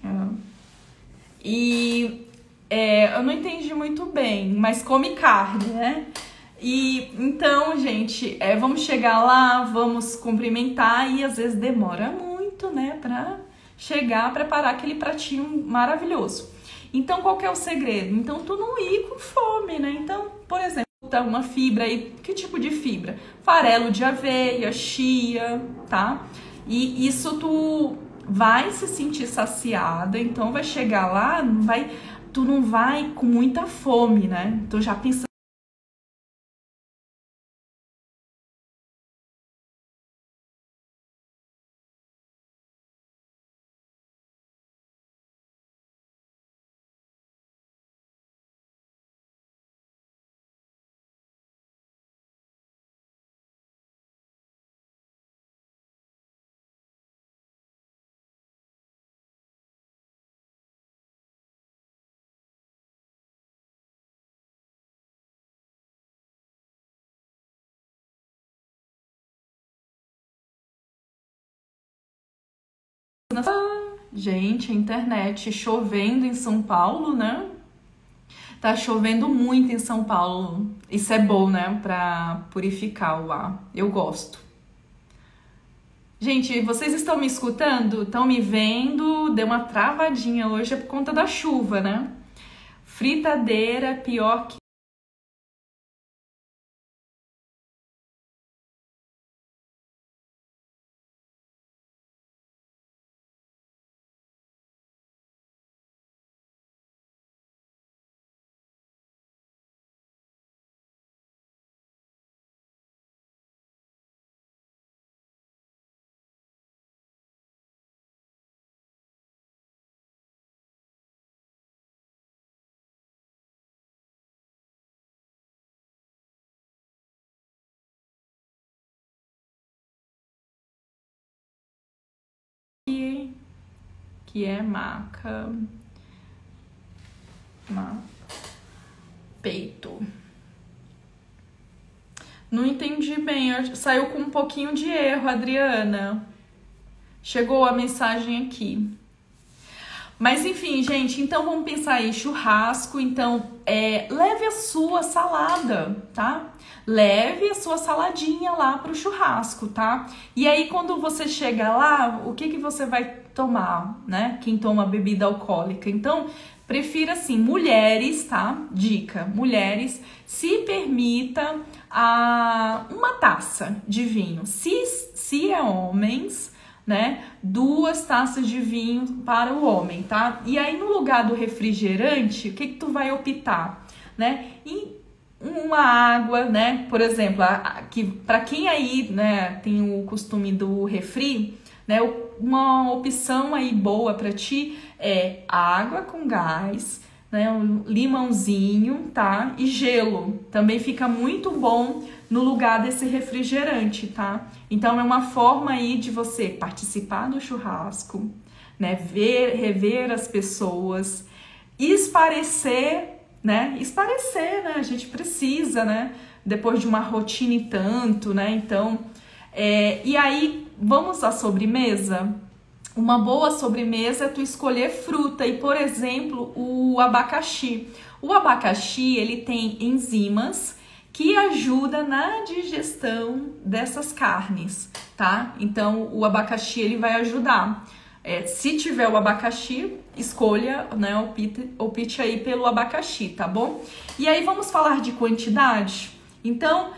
E eu não entendi muito bem, mas come carne, né? E então, gente, vamos chegar lá, vamos cumprimentar e às vezes demora muito, né, pra chegar a preparar aquele pratinho maravilhoso. Então, qual que é o segredo? Então, tu não ir com fome, né? Então, por exemplo, uma fibra aí, que tipo de fibra? Farelo de aveia, chia, tá? E isso tu vai se sentir saciada, então vai chegar lá, tu não vai com muita fome, né? Então já pensando gente, a internet chovendo em São Paulo, né? Tá chovendo muito em São Paulo. Isso é bom, né? Pra purificar o ar. Eu gosto. Gente, vocês estão me escutando? Estão me vendo? Deu uma travadinha hoje, é por conta da chuva, né? Fritadeira pior que é maca, peito. Não entendi bem, saiu com um pouquinho de erro, Adriana. Chegou a mensagem aqui. Mas enfim, gente, então vamos pensar aí, churrasco, então leve a sua salada, tá? Leve a sua saladinha lá pro churrasco, tá? E aí quando você chega lá, o que você vai tomar, né? Quem toma bebida alcoólica. Então, prefira assim, mulheres, tá? Dica, mulheres, se permita uma taça de vinho. Se é homens, né? 2 taças de vinho para o homem, tá? E aí no lugar do refrigerante, o que tu vai optar, né? Em uma água, né? Por exemplo, para quem aí, né, tem o costume do refri, né? Uma opção aí boa para ti é água com gás, né? Um limãozinho, tá? E gelo. Também fica muito bom no lugar desse refrigerante, tá? Então é uma forma aí de você participar do churrasco, né? Rever as pessoas, esparecer, né? Esparecer, né? A gente precisa, né? Depois de uma rotina e tanto, né? Então, e aí, vamos à sobremesa? Uma boa sobremesa é tu escolher fruta e, por exemplo, o abacaxi. O abacaxi, ele tem enzimas que ajuda na digestão dessas carnes, tá? Então, o abacaxi, ele vai ajudar. Se tiver o abacaxi, escolha, né, opte aí pelo abacaxi, tá bom? E aí, vamos falar de quantidade? Então,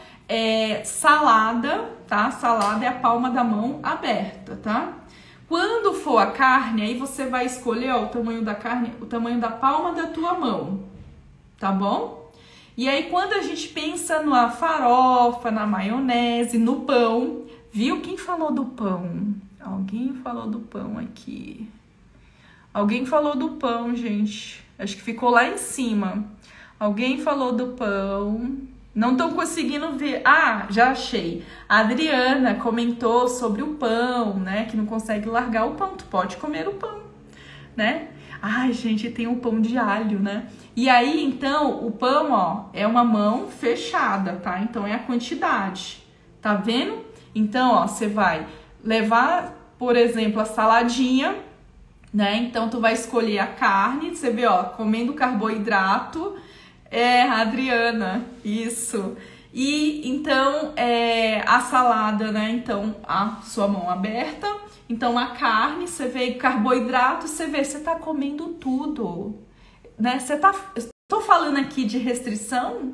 salada, tá? Salada é a palma da mão aberta, tá? Quando for a carne, aí você vai escolher, ó, o tamanho da carne, o tamanho da palma da tua mão, tá bom? E aí, quando a gente pensa na farofa, na maionese, no pão, viu? Quem falou do pão? Alguém falou do pão aqui. Alguém falou do pão, gente. Acho que ficou lá em cima. Alguém falou do pão. Não tô conseguindo ver. Ah, já achei. A Adriana comentou sobre o pão, né? Que não consegue largar o pão. Tu pode comer o pão, né? Ai, gente, tem um pão de alho, né? E aí, então, o pão, ó, é uma mão fechada, tá? Então, é a quantidade. Tá vendo? Então, ó, você vai levar, por exemplo, a saladinha, né? Então, tu vai escolher a carne. Você vê, ó, comendo carboidrato. Adriana, isso. E então, a salada, né? Então, a sua mão aberta. Então a carne, você vê carboidrato, você tá comendo tudo, né? Tô falando aqui de restrição.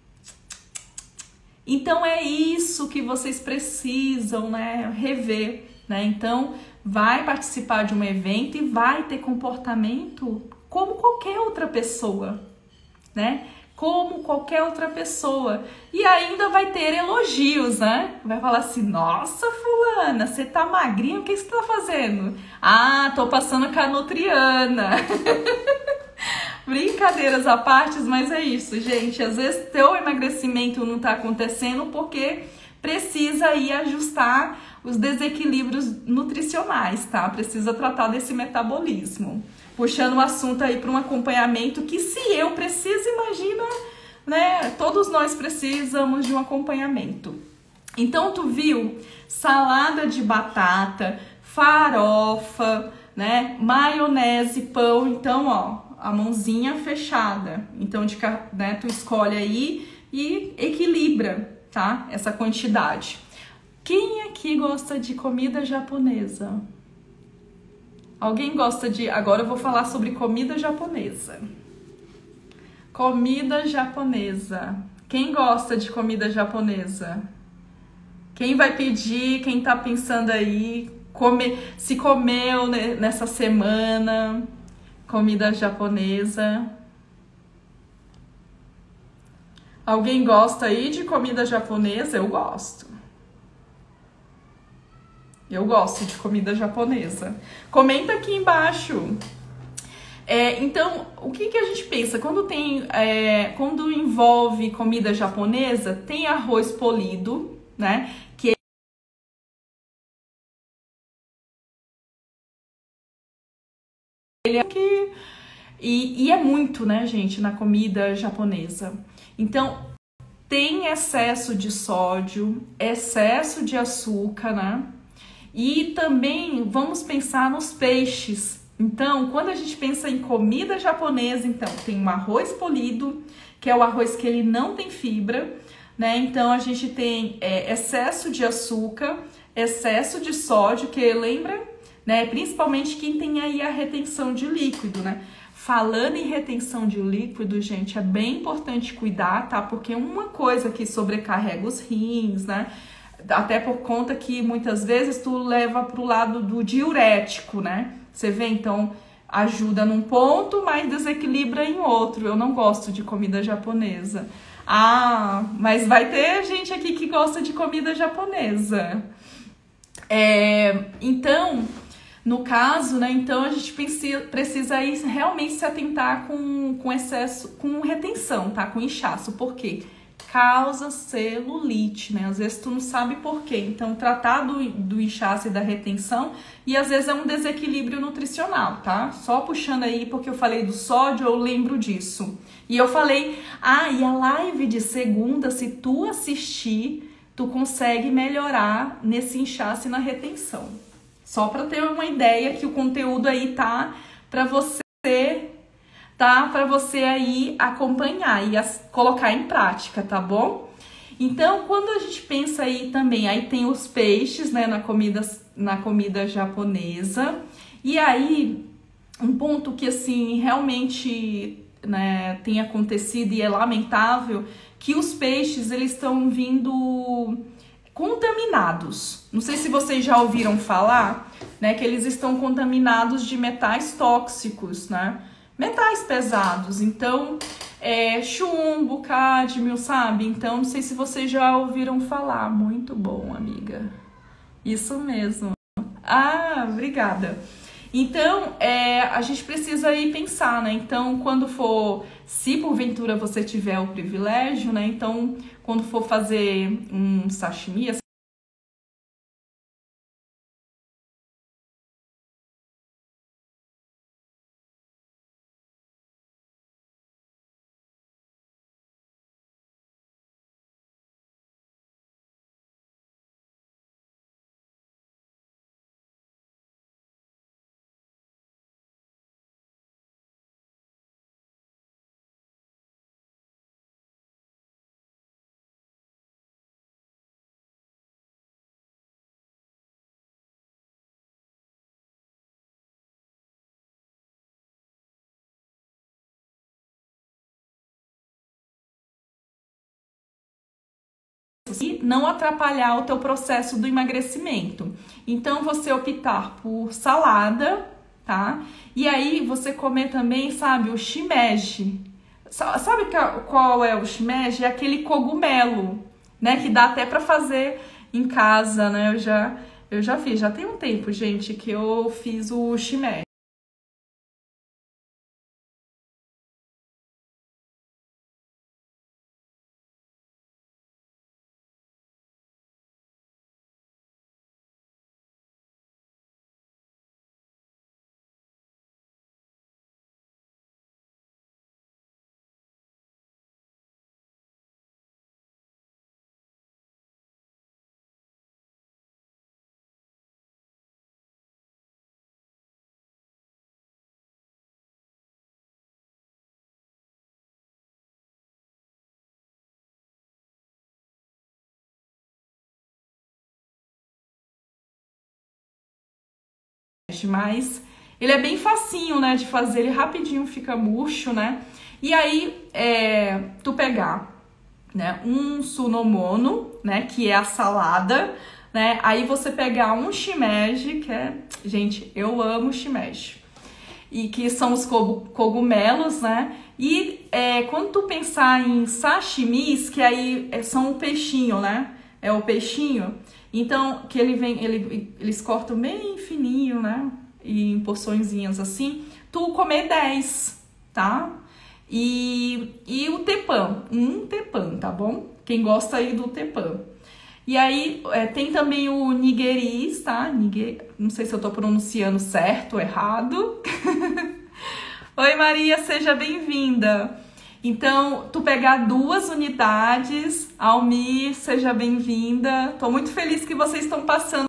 Então é isso que vocês precisam, né, rever, né? Então vai participar de um evento e vai ter comportamento como qualquer outra pessoa, né? Como qualquer outra pessoa. E ainda vai ter elogios, né? Vai falar assim: nossa, fulana, você tá magrinha, o que você tá fazendo? Ah, tô passando canutriana. Brincadeiras à parte, mas é isso, gente. Às vezes teu emagrecimento não tá acontecendo porque precisa aí ajustar os desequilíbrios nutricionais, tá? Precisa tratar desse metabolismo. Puxando o assunto aí para um acompanhamento que, se eu preciso, imagina, né? Todos nós precisamos de um acompanhamento. Então, tu viu? Salada de batata, farofa, né? Maionese, pão. Então, ó, a mãozinha fechada. Então, né, tu escolhe aí e equilibra, tá? Essa quantidade. Quem aqui gosta de comida japonesa? Alguém gosta de... Agora eu vou falar sobre comida japonesa. Comida japonesa. Quem gosta de comida japonesa? Quem vai pedir? Quem tá pensando aí? Se comeu nessa semana comida japonesa? Alguém gosta aí de comida japonesa? Eu gosto. Eu gosto de comida japonesa. Comenta aqui embaixo. Então, o que a gente pensa? Quando envolve comida japonesa, tem arroz polido, né? E é muito, né, gente, na comida japonesa. Então, tem excesso de sódio, excesso de açúcar, né? E também vamos pensar nos peixes. Então, quando a gente pensa em comida japonesa, então tem um arroz polido, que é o arroz que ele não tem fibra, né? Então a gente tem excesso de açúcar, excesso de sódio, que lembra, né? Principalmente quem tem aí a retenção de líquido, né? Falando em retenção de líquido, gente, é bem importante cuidar, tá? Porque uma coisa que sobrecarrega os rins, né? Até por conta que muitas vezes tu leva pro lado do diurético, né? Você vê, então, ajuda num ponto, mas desequilibra em outro. Eu não gosto de comida japonesa. Ah, mas vai ter gente aqui que gosta de comida japonesa. Então, no caso, né? Então a gente precisa aí realmente se atentar com excesso, com retenção, tá? Com inchaço. Por quê? Causa celulite, né? Às vezes tu não sabe por quê. Então, tratar do inchaço e da retenção, e às vezes é um desequilíbrio nutricional, tá? Só puxando aí, porque eu falei do sódio, eu lembro disso. E eu falei, e a live de segunda, se tu assistir, tu consegue melhorar nesse inchaço e na retenção. Só para ter uma ideia que o conteúdo aí tá para você aí acompanhar e colocar em prática, tá bom? Então, quando a gente pensa aí também, aí tem os peixes, né, na comida japonesa. E aí, um ponto que, assim, realmente, né, tem acontecido e é lamentável, que os peixes, eles estão vindo contaminados. Não sei se vocês já ouviram falar, né, que eles estão contaminados de metais tóxicos, né? Metais pesados, então chumbo, cádmio, sabe? Então, não sei se vocês já ouviram falar. Muito bom, amiga. Isso mesmo. Ah, obrigada. Então, a gente precisa aí pensar, né? Então, quando for, se porventura você tiver o privilégio, né? Então, quando for fazer um sashimi, alimentos e não atrapalhar o teu processo do emagrecimento. Então, você optar por salada, tá? E aí, você comer também, sabe, o shimeji. Sabe qual é o shimeji? É aquele cogumelo, né? Que dá até pra fazer em casa, né? Eu já fiz, já tem um tempo, gente, que eu fiz o shimeji. Mas ele é bem facinho, né, de fazer, ele rapidinho fica murcho, né? E aí, tu pegar, né, um sunomono, né, que é a salada, né? Aí você pegar um shimeji, que é, gente, eu amo shimeji. E que são os cogumelos, né? E quando tu pensar em sashimis, que aí são o peixinho, né? É o peixinho. Então, que eles cortam bem fininho, né? E em porçõezinhas assim. Tu comer 10, tá? E o tepan, um tepan, tá bom? Quem gosta aí do tepan. E aí, tem também o nigeris, tá? Não sei se eu tô pronunciando certo ou errado. Oi, Maria, seja bem-vinda. Então, tu pegar 2 unidades, Almir, seja bem-vinda. Tô muito feliz que vocês estão passando.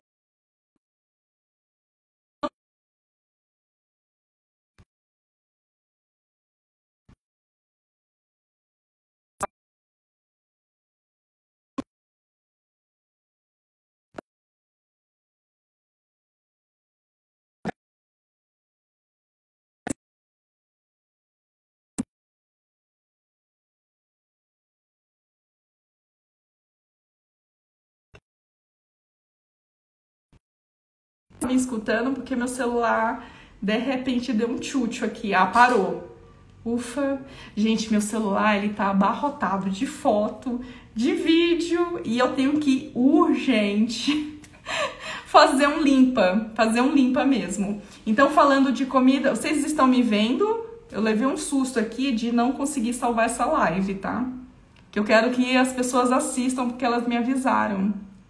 Me escutando porque meu celular de repente deu um tchutchu aqui, parou. Ufa, gente, meu celular ele tá abarrotado de foto, de vídeo e eu tenho que urgente fazer um limpa mesmo. Então, falando de comida, vocês estão me vendo? Eu levei um susto aqui de não conseguir salvar essa live, tá? Que eu quero que as pessoas assistam porque elas me avisaram.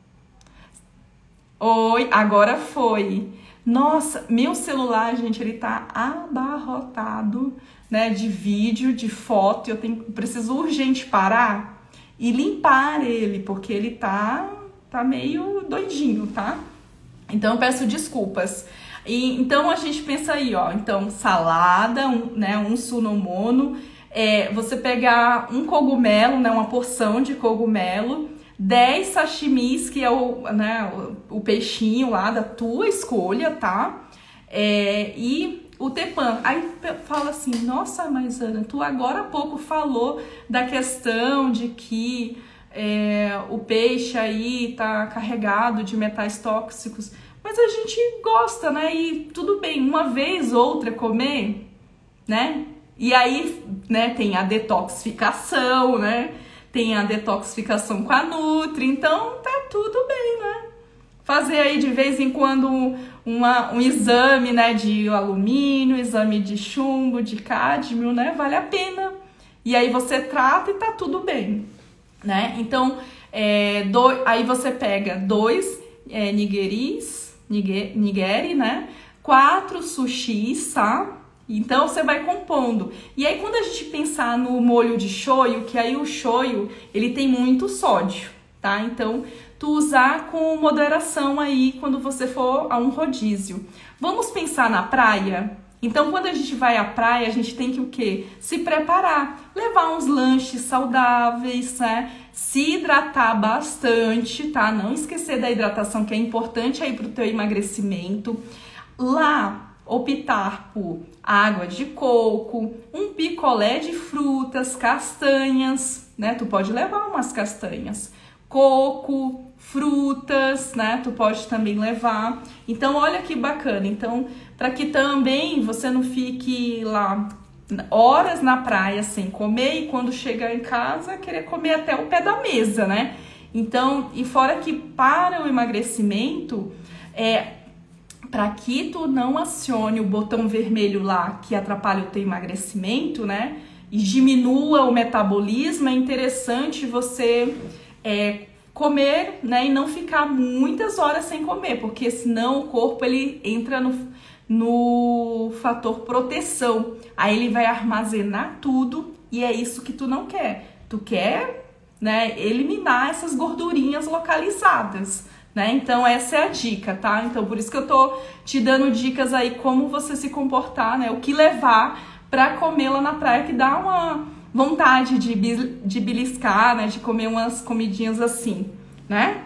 Oi, agora foi. Nossa, meu celular, gente, ele tá abarrotado, né, de vídeo, de foto. Preciso urgente parar e limpar ele, porque ele tá meio doidinho, tá? Então eu peço desculpas. Então a gente pensa aí, ó. Então, salada, um sunomono, você pegar um cogumelo, né, uma porção de cogumelo. 10 sashimis, que é o peixinho lá da tua escolha, tá? E o tepan. Aí fala assim, nossa, mas Ana, tu agora há pouco falou da questão de que o peixe aí tá carregado de metais tóxicos. Mas a gente gosta, né? E tudo bem, uma vez, outra comer, né? E aí, né, tem a detoxificação, né? Tem a detoxificação com a Nutri, então tá tudo bem, né? Fazer aí de vez em quando um exame, né, de alumínio, exame de chumbo, de cádmio, né? Vale a pena. E aí você trata e tá tudo bem, né? Então, aí você pega 2 nigiri, né? 4 sushis, tá? Então, você vai compondo. E aí, quando a gente pensar no molho de shoyu, que aí o shoyu, ele tem muito sódio, tá? Então, tu usar com moderação aí quando você for a um rodízio. Vamos pensar na praia? Então, quando a gente vai à praia, a gente tem que o quê? Se preparar. Levar uns lanches saudáveis, né? Se hidratar bastante, tá? Não esquecer da hidratação, que é importante aí pro teu emagrecimento. Lá, optar por água de coco, um picolé de frutas, castanhas, né? Tu pode levar umas castanhas, coco, frutas, né? Tu pode também levar. Então, olha que bacana. Então, para que também você não fique lá horas na praia sem comer e quando chegar em casa querer comer até o pé da mesa, né? Então, e fora que para o emagrecimento, para que tu não acione o botão vermelho lá que atrapalha o teu emagrecimento, né? E diminua o metabolismo, é interessante você comer, né? E não ficar muitas horas sem comer, porque senão o corpo ele entra no fator proteção. Aí ele vai armazenar tudo e é isso que tu não quer. Tu quer, né, eliminar essas gordurinhas localizadas, né? Então essa é a dica, tá? Então por isso que eu tô te dando dicas aí como você se comportar, né? O que levar pra comer lá na praia, que dá uma vontade de beliscar, né? De comer umas comidinhas assim, né?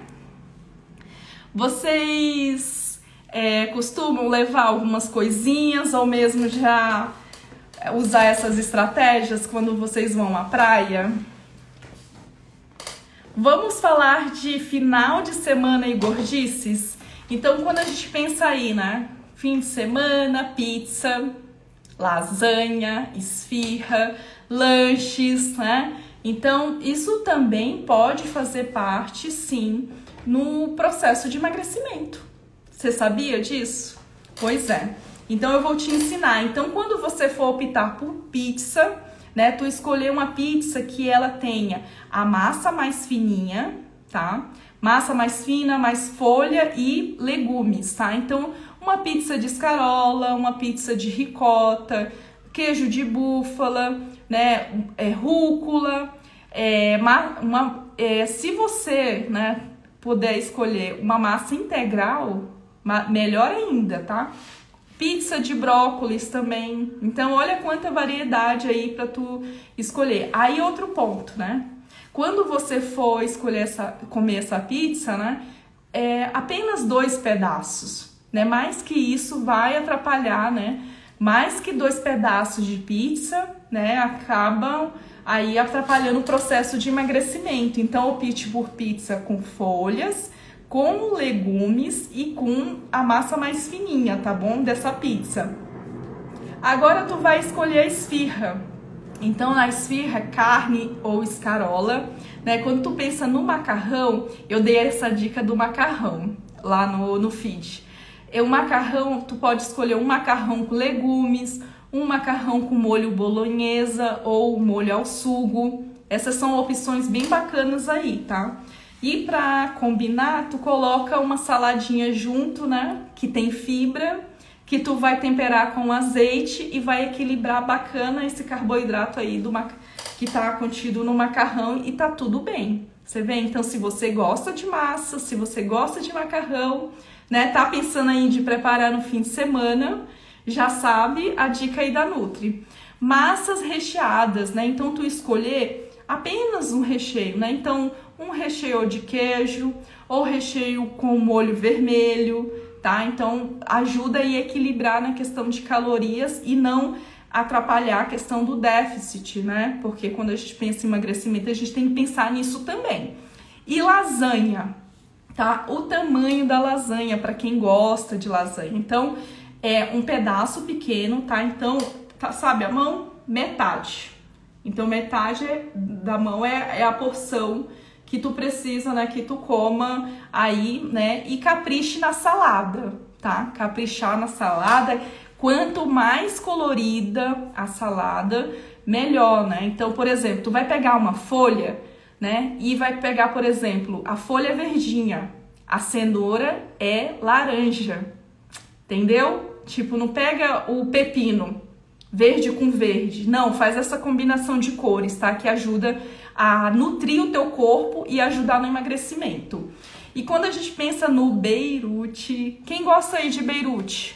Vocês costumam levar algumas coisinhas ou mesmo já usar essas estratégias quando vocês vão à praia? Vamos falar de final de semana e gordices? Então, quando a gente pensa aí, né? Fim de semana, pizza, lasanha, esfirra, lanches, né? Então, isso também pode fazer parte, sim, no processo de emagrecimento. Você sabia disso? Pois é. Então, eu vou te ensinar. Então, quando você for optar por pizza, né, tu escolher uma pizza que ela tenha a massa mais fininha, tá? Massa mais fina, mais folha e legumes, tá? Então, uma pizza de escarola, uma pizza de ricota, queijo de búfala, né, rúcula, se você, né, puder escolher uma massa integral, melhor ainda, tá? Pizza de brócolis também. Então, olha quanta variedade aí pra tu escolher. Aí, outro ponto, né? Quando você for escolher comer essa pizza, né? Apenas 2 pedaços, né? Mais que isso vai atrapalhar, né? Mais que 2 pedaços de pizza, né? Acabam aí atrapalhando o processo de emagrecimento. Então, opte por pizza com folhas, com legumes e com a massa mais fininha, tá bom? Dessa pizza. Agora tu vai escolher a esfirra. Então, na esfirra, carne ou escarola, né? Quando tu pensa no macarrão, eu dei essa dica do macarrão lá no feed. O macarrão, tu pode escolher um macarrão com legumes, um macarrão com molho bolonhesa ou molho ao sugo. Essas são opções bem bacanas aí, tá? E pra combinar, tu coloca uma saladinha junto, né? Que tem fibra, que tu vai temperar com azeite e vai equilibrar bacana esse carboidrato aí que tá contido no macarrão e tá tudo bem. Você vê? Então, se você gosta de massa, se você gosta de macarrão, né? Tá pensando aí de preparar no fim de semana, já sabe a dica aí da Nutri. Massas recheadas, né? Então, tu escolher apenas um recheio, né? Então, um recheio de queijo ou recheio com molho vermelho, tá? Então, ajuda aí a equilibrar na questão de calorias e não atrapalhar a questão do déficit, né? Porque quando a gente pensa em emagrecimento, a gente tem que pensar nisso também. E lasanha, tá? O tamanho da lasanha, para quem gosta de lasanha. Então, um pedaço pequeno, tá? Então, sabe, a mão, metade. Então, metade da mão é a porção que tu precisa, né, que tu coma aí, né, e capriche na salada, tá? Caprichar na salada, quanto mais colorida a salada, melhor, né? Então, por exemplo, tu vai pegar uma folha, né, e vai pegar, por exemplo, a folha verdinha, a cenoura é laranja, entendeu? Tipo, não pega o pepino verde com verde, não, faz essa combinação de cores, tá? Que ajuda a nutrir o teu corpo e ajudar no emagrecimento. E quando a gente pensa no Beirute, quem gosta aí de Beirute?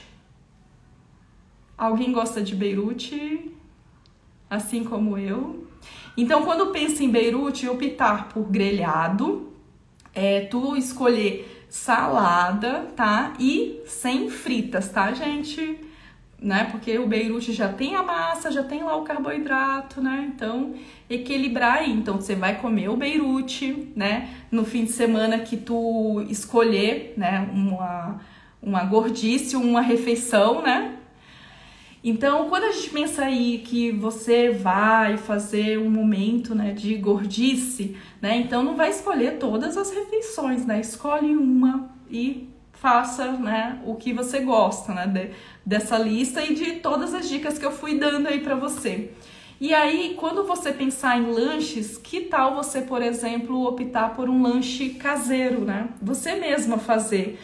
Alguém gosta de Beirute? Assim como eu? Então, quando pensa em Beirute, optar por grelhado, tu escolher salada, tá? E sem fritas, tá, gente? né? Porque o Beirute já tem a massa, já tem lá o carboidrato, né? Então, equilibrar aí. Então, você vai comer o Beirute, né? No fim de semana que tu escolher, né? Uma gordice, uma refeição, né? Então, quando a gente pensa aí que você vai fazer um momento, né, de gordice, né? Então, não vai escolher todas as refeições, né? Escolhe uma e faça, né, o que você gosta, né, dessa lista e de todas as dicas que eu fui dando aí pra você. E aí, quando você pensar em lanches, que tal você, por exemplo, optar por um lanche caseiro, né? Você mesma fazer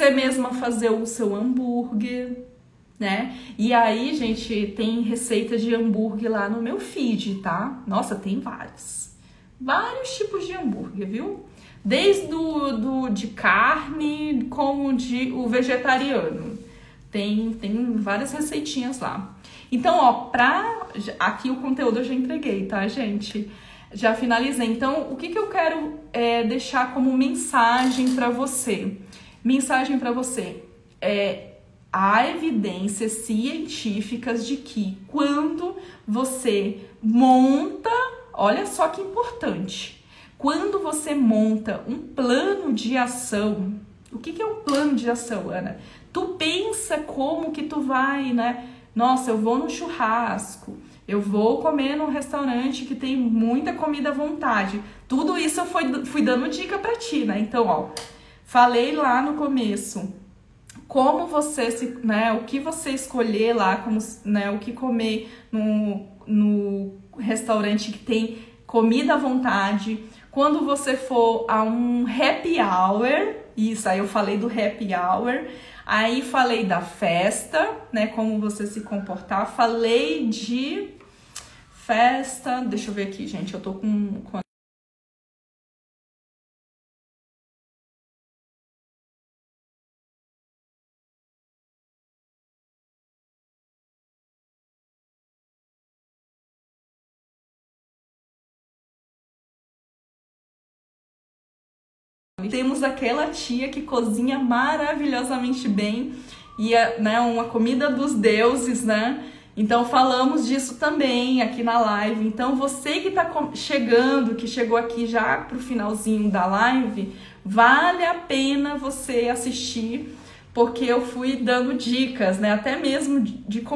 o seu hambúrguer, né? E aí, gente, tem receita de hambúrguer lá no meu feed, tá? Nossa, tem vários tipos de hambúrguer, viu? Desde o de carne, como o vegetariano. Tem várias receitinhas lá. Então, ó, aqui o conteúdo eu já entreguei, tá, gente? Já finalizei. Então, o que eu quero deixar como mensagem para você? Mensagem para você há evidências científicas de que quando você monta, olha só que importante, quando você monta um plano de ação, o que é um plano de ação, Ana? Tu pensa como que tu vai, né? Nossa, eu vou no churrasco, eu vou comer num restaurante que tem muita comida à vontade. Tudo isso eu fui dando dica pra ti, né? Então, ó, falei lá no começo, como você o que você escolher lá, como, né, o que comer no restaurante que tem comida à vontade. Quando você for a um happy hour, isso, aí eu falei do happy hour, aí falei da festa, né, como você se comportar, falei de festa, deixa eu ver aqui, gente, eu tô com temos aquela tia que cozinha maravilhosamente bem e né, uma comida dos deuses, né? Então falamos disso também aqui na live. Então você que tá chegando, que chegou aqui já pro finalzinho da live, vale a pena você assistir, porque eu fui dando dicas, né? Até mesmo de como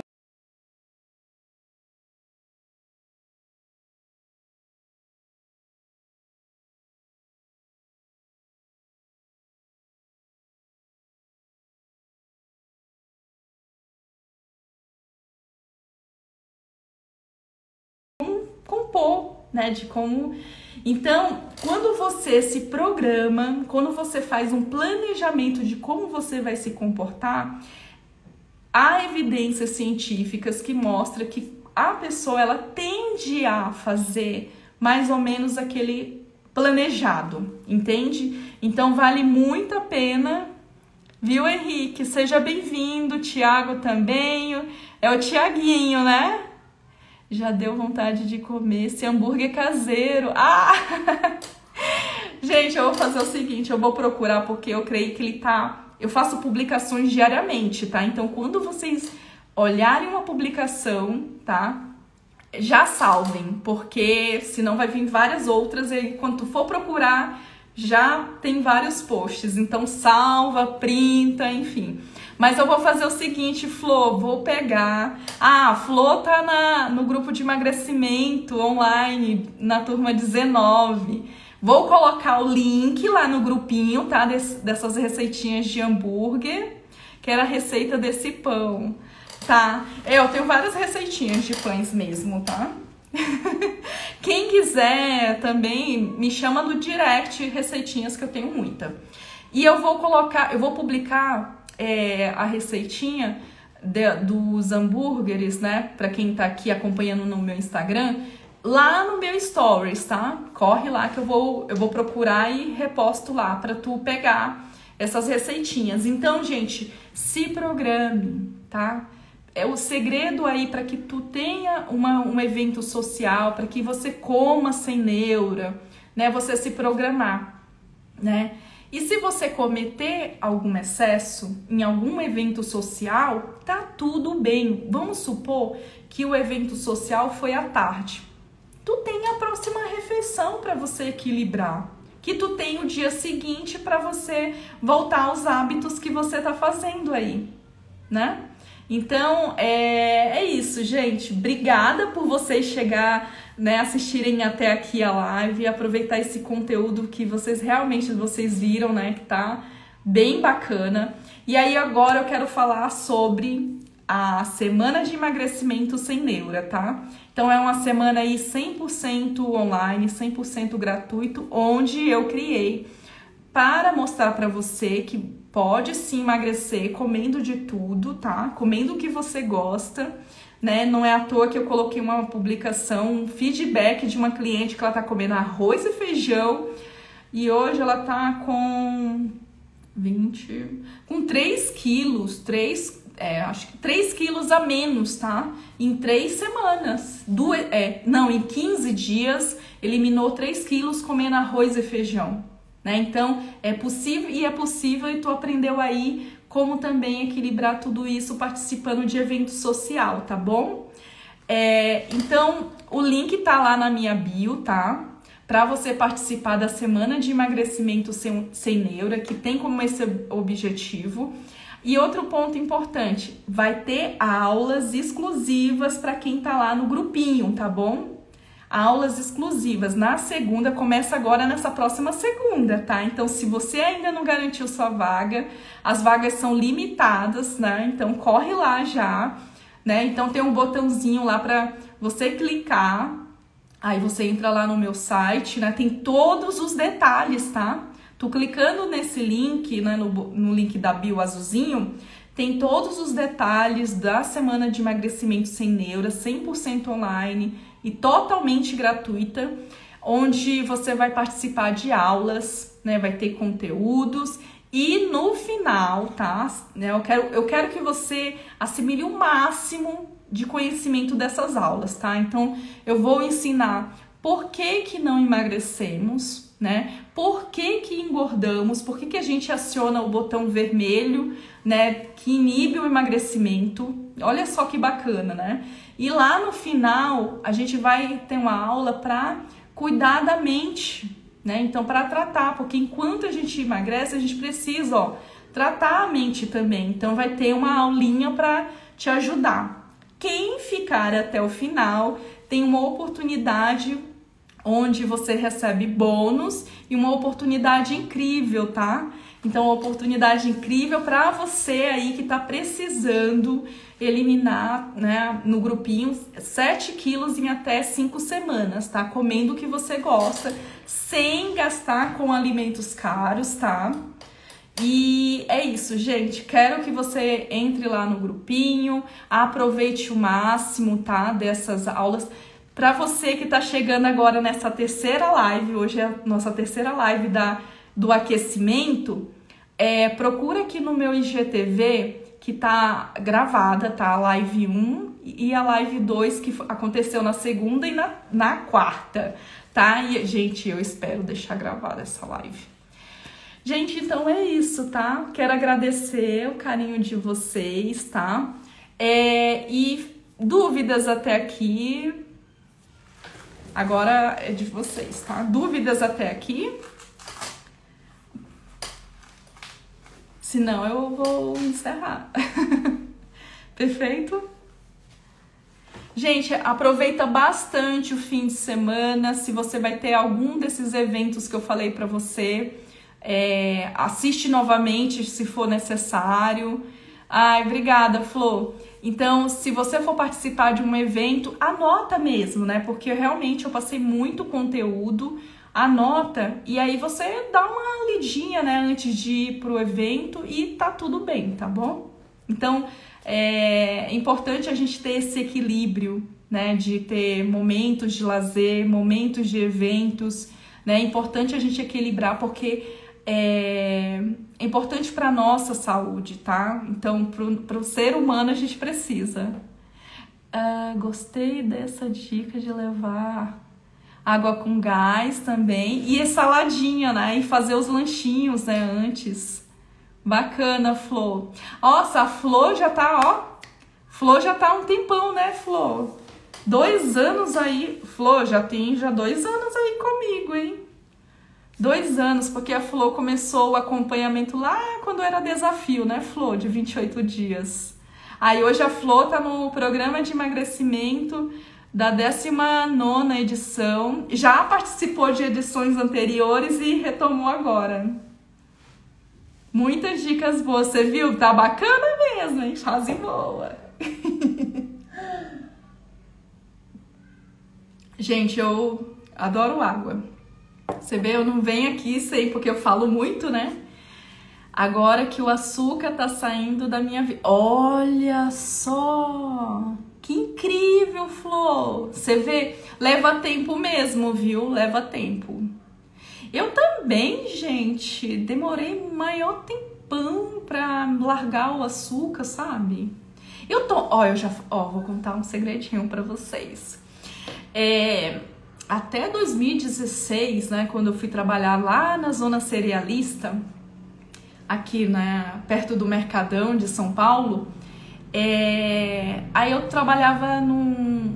compor, né, de como... Então, quando você se programa, quando você faz um planejamento de como você vai se comportar, há evidências científicas que mostram que a pessoa, ela tende a fazer mais ou menos aquele planejado, entende? Então, vale muito a pena, viu, Henrique? Seja bem-vindo, Tiago também, é o Tiaguinho, né? Já deu vontade de comer esse hambúrguer caseiro. Ah! Gente, eu vou fazer o seguinte, eu vou procurar porque eu creio que ele tá... Eu faço publicações diariamente, tá? Então, quando vocês olharem uma publicação, tá? Já salvem, porque senão vai vir várias outras e quando tu for procurar, já tem vários posts. Então, salva, printa, enfim... Mas eu vou fazer o seguinte, Flor, vou pegar... Ah, a Flor tá no grupo de emagrecimento online, na turma 19. Vou colocar o link lá no grupinho, tá? Dessas receitinhas de hambúrguer, que era a receita desse pão, tá? Eu tenho várias receitinhas de pães mesmo, tá? Quem quiser também, me chama no direct, receitinhas que eu tenho muita. E eu vou publicar... a receitinha dos hambúrgueres, né? Pra quem tá aqui acompanhando no meu Instagram, lá no meu stories, tá? Corre lá que eu vou procurar e reposto lá pra tu pegar essas receitinhas. Então, gente, se programe, tá? É o segredo aí para que tu tenha um evento social, para que você coma sem neura, né? Você se programar, né? E se você cometer algum excesso em algum evento social, tá tudo bem. Vamos supor que o evento social foi à tarde. Tu tem a próxima refeição para você equilibrar. Que tu tem o dia seguinte para você voltar aos hábitos que você tá fazendo aí, né? Então, é isso, gente. Obrigada por vocês assistirem até aqui a live e aproveitar esse conteúdo que vocês viram, né? Que tá bem bacana. E aí, agora eu quero falar sobre a semana de emagrecimento sem neura, tá? Então, é uma semana aí 100% online, 100% gratuito, onde eu criei para mostrar para você que pode sim emagrecer comendo de tudo, tá? Comendo o que você gosta, né? Não é à toa que eu coloquei uma publicação, um feedback de uma cliente que ela tá comendo arroz e feijão e hoje ela tá com 3 quilos, acho que 3 quilos a menos, tá? Em 3 semanas. Em 15 dias, eliminou 3 quilos comendo arroz e feijão, né? Então, é possível e tu aprendeu aí como também equilibrar tudo isso participando de evento social, tá bom? Então, o link tá lá na minha bio, tá? Para você participar da semana de emagrecimento sem neura, que tem como esse objetivo. E outro ponto importante, vai ter aulas exclusivas para quem tá lá no grupinho, tá bom? Aulas exclusivas. Na segunda, começa agora nessa próxima segunda, tá? Então, se você ainda não garantiu sua vaga, as vagas são limitadas, né? Então, corre lá já, né? Então, tem um botãozinho lá para você clicar. Aí, você entra lá no meu site, né? Tem todos os detalhes, tá? Tu clicando nesse link, né, no link da bio azulzinho, tem todos os detalhes da semana de emagrecimento sem neura, 100% online e totalmente gratuita, onde você vai participar de aulas, né, vai ter conteúdos e no final, tá? Eu quero que você assimile o máximo de conhecimento dessas aulas, tá? Então, eu vou ensinar por que não emagrecemos, né? Por que engordamos? Por que a gente aciona o botão vermelho, né? Que inibe o emagrecimento. Olha só que bacana, né? E lá no final, a gente vai ter uma aula para cuidar da mente, né? Então, para tratar, porque enquanto a gente emagrece, a gente precisa, tratar a mente também. Então, vai ter uma aulinha para te ajudar. Quem ficar até o final tem uma oportunidade onde você recebe bônus e uma oportunidade incrível, tá? Então, uma oportunidade incrível para você aí que tá precisando eliminar, né, no grupinho 7 quilos em até 5 semanas, tá? Comendo o que você gosta, sem gastar com alimentos caros, tá? E é isso, gente. Quero que você entre lá no grupinho, aproveite o máximo, tá? Dessas aulas. Para você que tá chegando agora nessa terceira live, hoje é a nossa terceira live do aquecimento, procura aqui no meu IGTV, que tá gravada, tá? A live 1 e a live 2, que aconteceu na segunda e na quarta, tá? E, gente, eu espero deixar gravada essa live. Gente, então é isso, tá? Quero agradecer o carinho de vocês, tá? E dúvidas até aqui, agora é de vocês, tá? Dúvidas até aqui? Senão eu vou encerrar. Perfeito? Gente, aproveita bastante o fim de semana. Se você vai ter algum desses eventos que eu falei pra você, assiste novamente se for necessário. Ai, obrigada, Flor. Então, se você for participar de um evento, anota mesmo, né? Porque realmente eu passei muito conteúdo. Anota e aí você dá uma lidinha, né, antes de ir pro evento e tá tudo bem, tá bom? Então, é importante a gente ter esse equilíbrio, né, de ter momentos de lazer, momentos de eventos, né? É importante a gente equilibrar porque é importante para nossa saúde, tá? Então, pro ser humano a gente precisa. Gostei dessa dica de levar água com gás também. E saladinha, né? E fazer os lanchinhos, né, antes. Bacana, Flor. Nossa, a Flor já tá, ó. Flor já tá há um tempão, né, Flor? 2 anos aí. Flor, já tem 2 anos aí comigo, hein? 2 anos, porque a Flor começou o acompanhamento lá quando era desafio, né, Flor? De 28 dias. Aí hoje a Flor tá no programa de emagrecimento da 19ª edição. Já participou de edições anteriores e retomou agora. Muitas dicas boas, você viu? Tá bacana mesmo, hein? Fase boa. Gente, eu adoro água. Você vê, eu não venho aqui, sei, porque eu falo muito, né? Agora que o açúcar tá saindo da minha vida. Olha só! Que incrível, Flor! Você vê, leva tempo mesmo, viu? Leva tempo. Eu também, gente, demorei maior tempão pra largar o açúcar, sabe? Vou contar um segredinho pra vocês. Até 2016, né, quando eu fui trabalhar lá na zona cerealista, aqui, né, perto do Mercadão de São Paulo, aí eu trabalhava num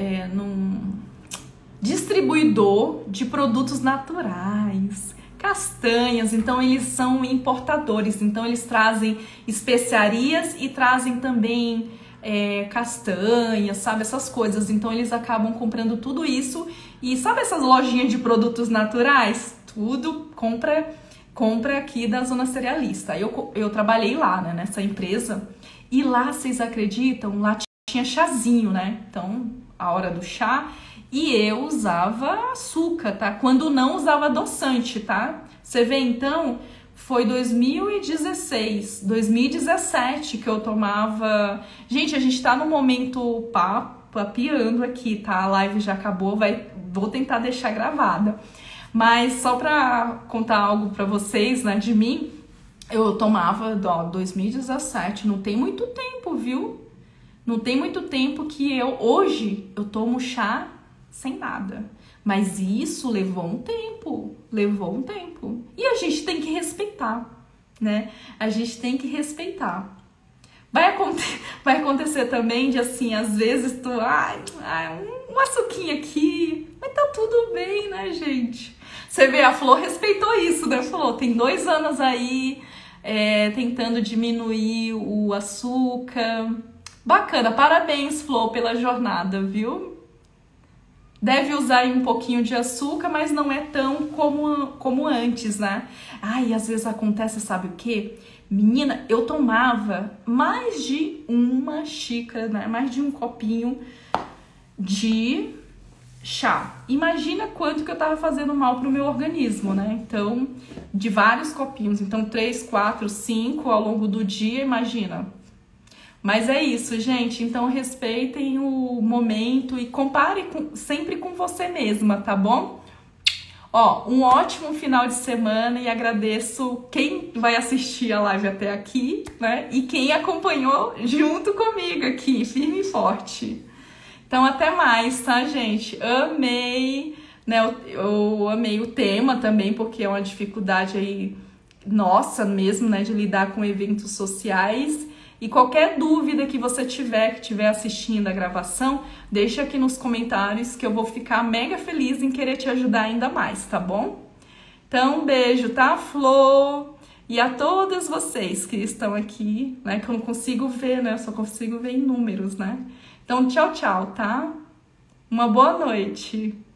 distribuidor de produtos naturais, castanhas, então eles são importadores, então eles trazem especiarias e trazem também castanhas, sabe, essas coisas, então eles acabam comprando tudo isso e sabe essas lojinhas de produtos naturais? Tudo compra aqui da zona cerealista. Eu trabalhei lá, né, nessa empresa e lá, vocês acreditam, lá tinha chazinho, né, então a hora do chá. E eu usava açúcar, tá? Quando não usava adoçante, tá? Você vê, então, foi 2016, 2017 que eu tomava... Gente, a gente tá no momento papiando aqui, tá? A live já acabou, vou tentar deixar gravada. Mas só pra contar algo pra vocês, né, de mim, eu tomava, 2017, não tem muito tempo, viu? Não tem muito tempo que hoje eu tomo chá sem nada. Mas isso levou um tempo. E a gente tem que respeitar, né? A gente tem que respeitar. Vai acontecer também de assim, às vezes um açuquinho aqui, mas tá tudo bem, né, gente? Você vê, a Flor respeitou isso, né, Flor? Tem 2 anos aí, tentando diminuir o açúcar. Bacana, parabéns, Flor, pela jornada, viu? Deve usar aí um pouquinho de açúcar, mas não é tão como antes, né? E às vezes acontece, sabe o quê? Menina, eu tomava mais de uma xícara, né? Mais de um copinho de chá. Imagina quanto que eu tava fazendo mal pro meu organismo, né? Então, de vários copinhos. Então, 3, 4, 5 ao longo do dia, imagina. Mas é isso, gente. Então respeitem o momento e compare sempre com você mesma, tá bom? Um ótimo final de semana e agradeço quem vai assistir a live até aqui, né? E quem acompanhou junto comigo aqui, firme e forte. Então até mais, tá, gente? Amei, né? Eu amei o tema também, porque é uma dificuldade aí nossa mesmo, né? De lidar com eventos sociais. E qualquer dúvida que você tiver, que estiver assistindo a gravação, deixa aqui nos comentários que eu vou ficar mega feliz em querer te ajudar ainda mais, tá bom? Então, um beijo, tá, Flor? E a todas vocês que estão aqui, né, que eu não consigo ver, né, eu só consigo ver em números, né? Então, tchau, tchau, tá? Uma boa noite!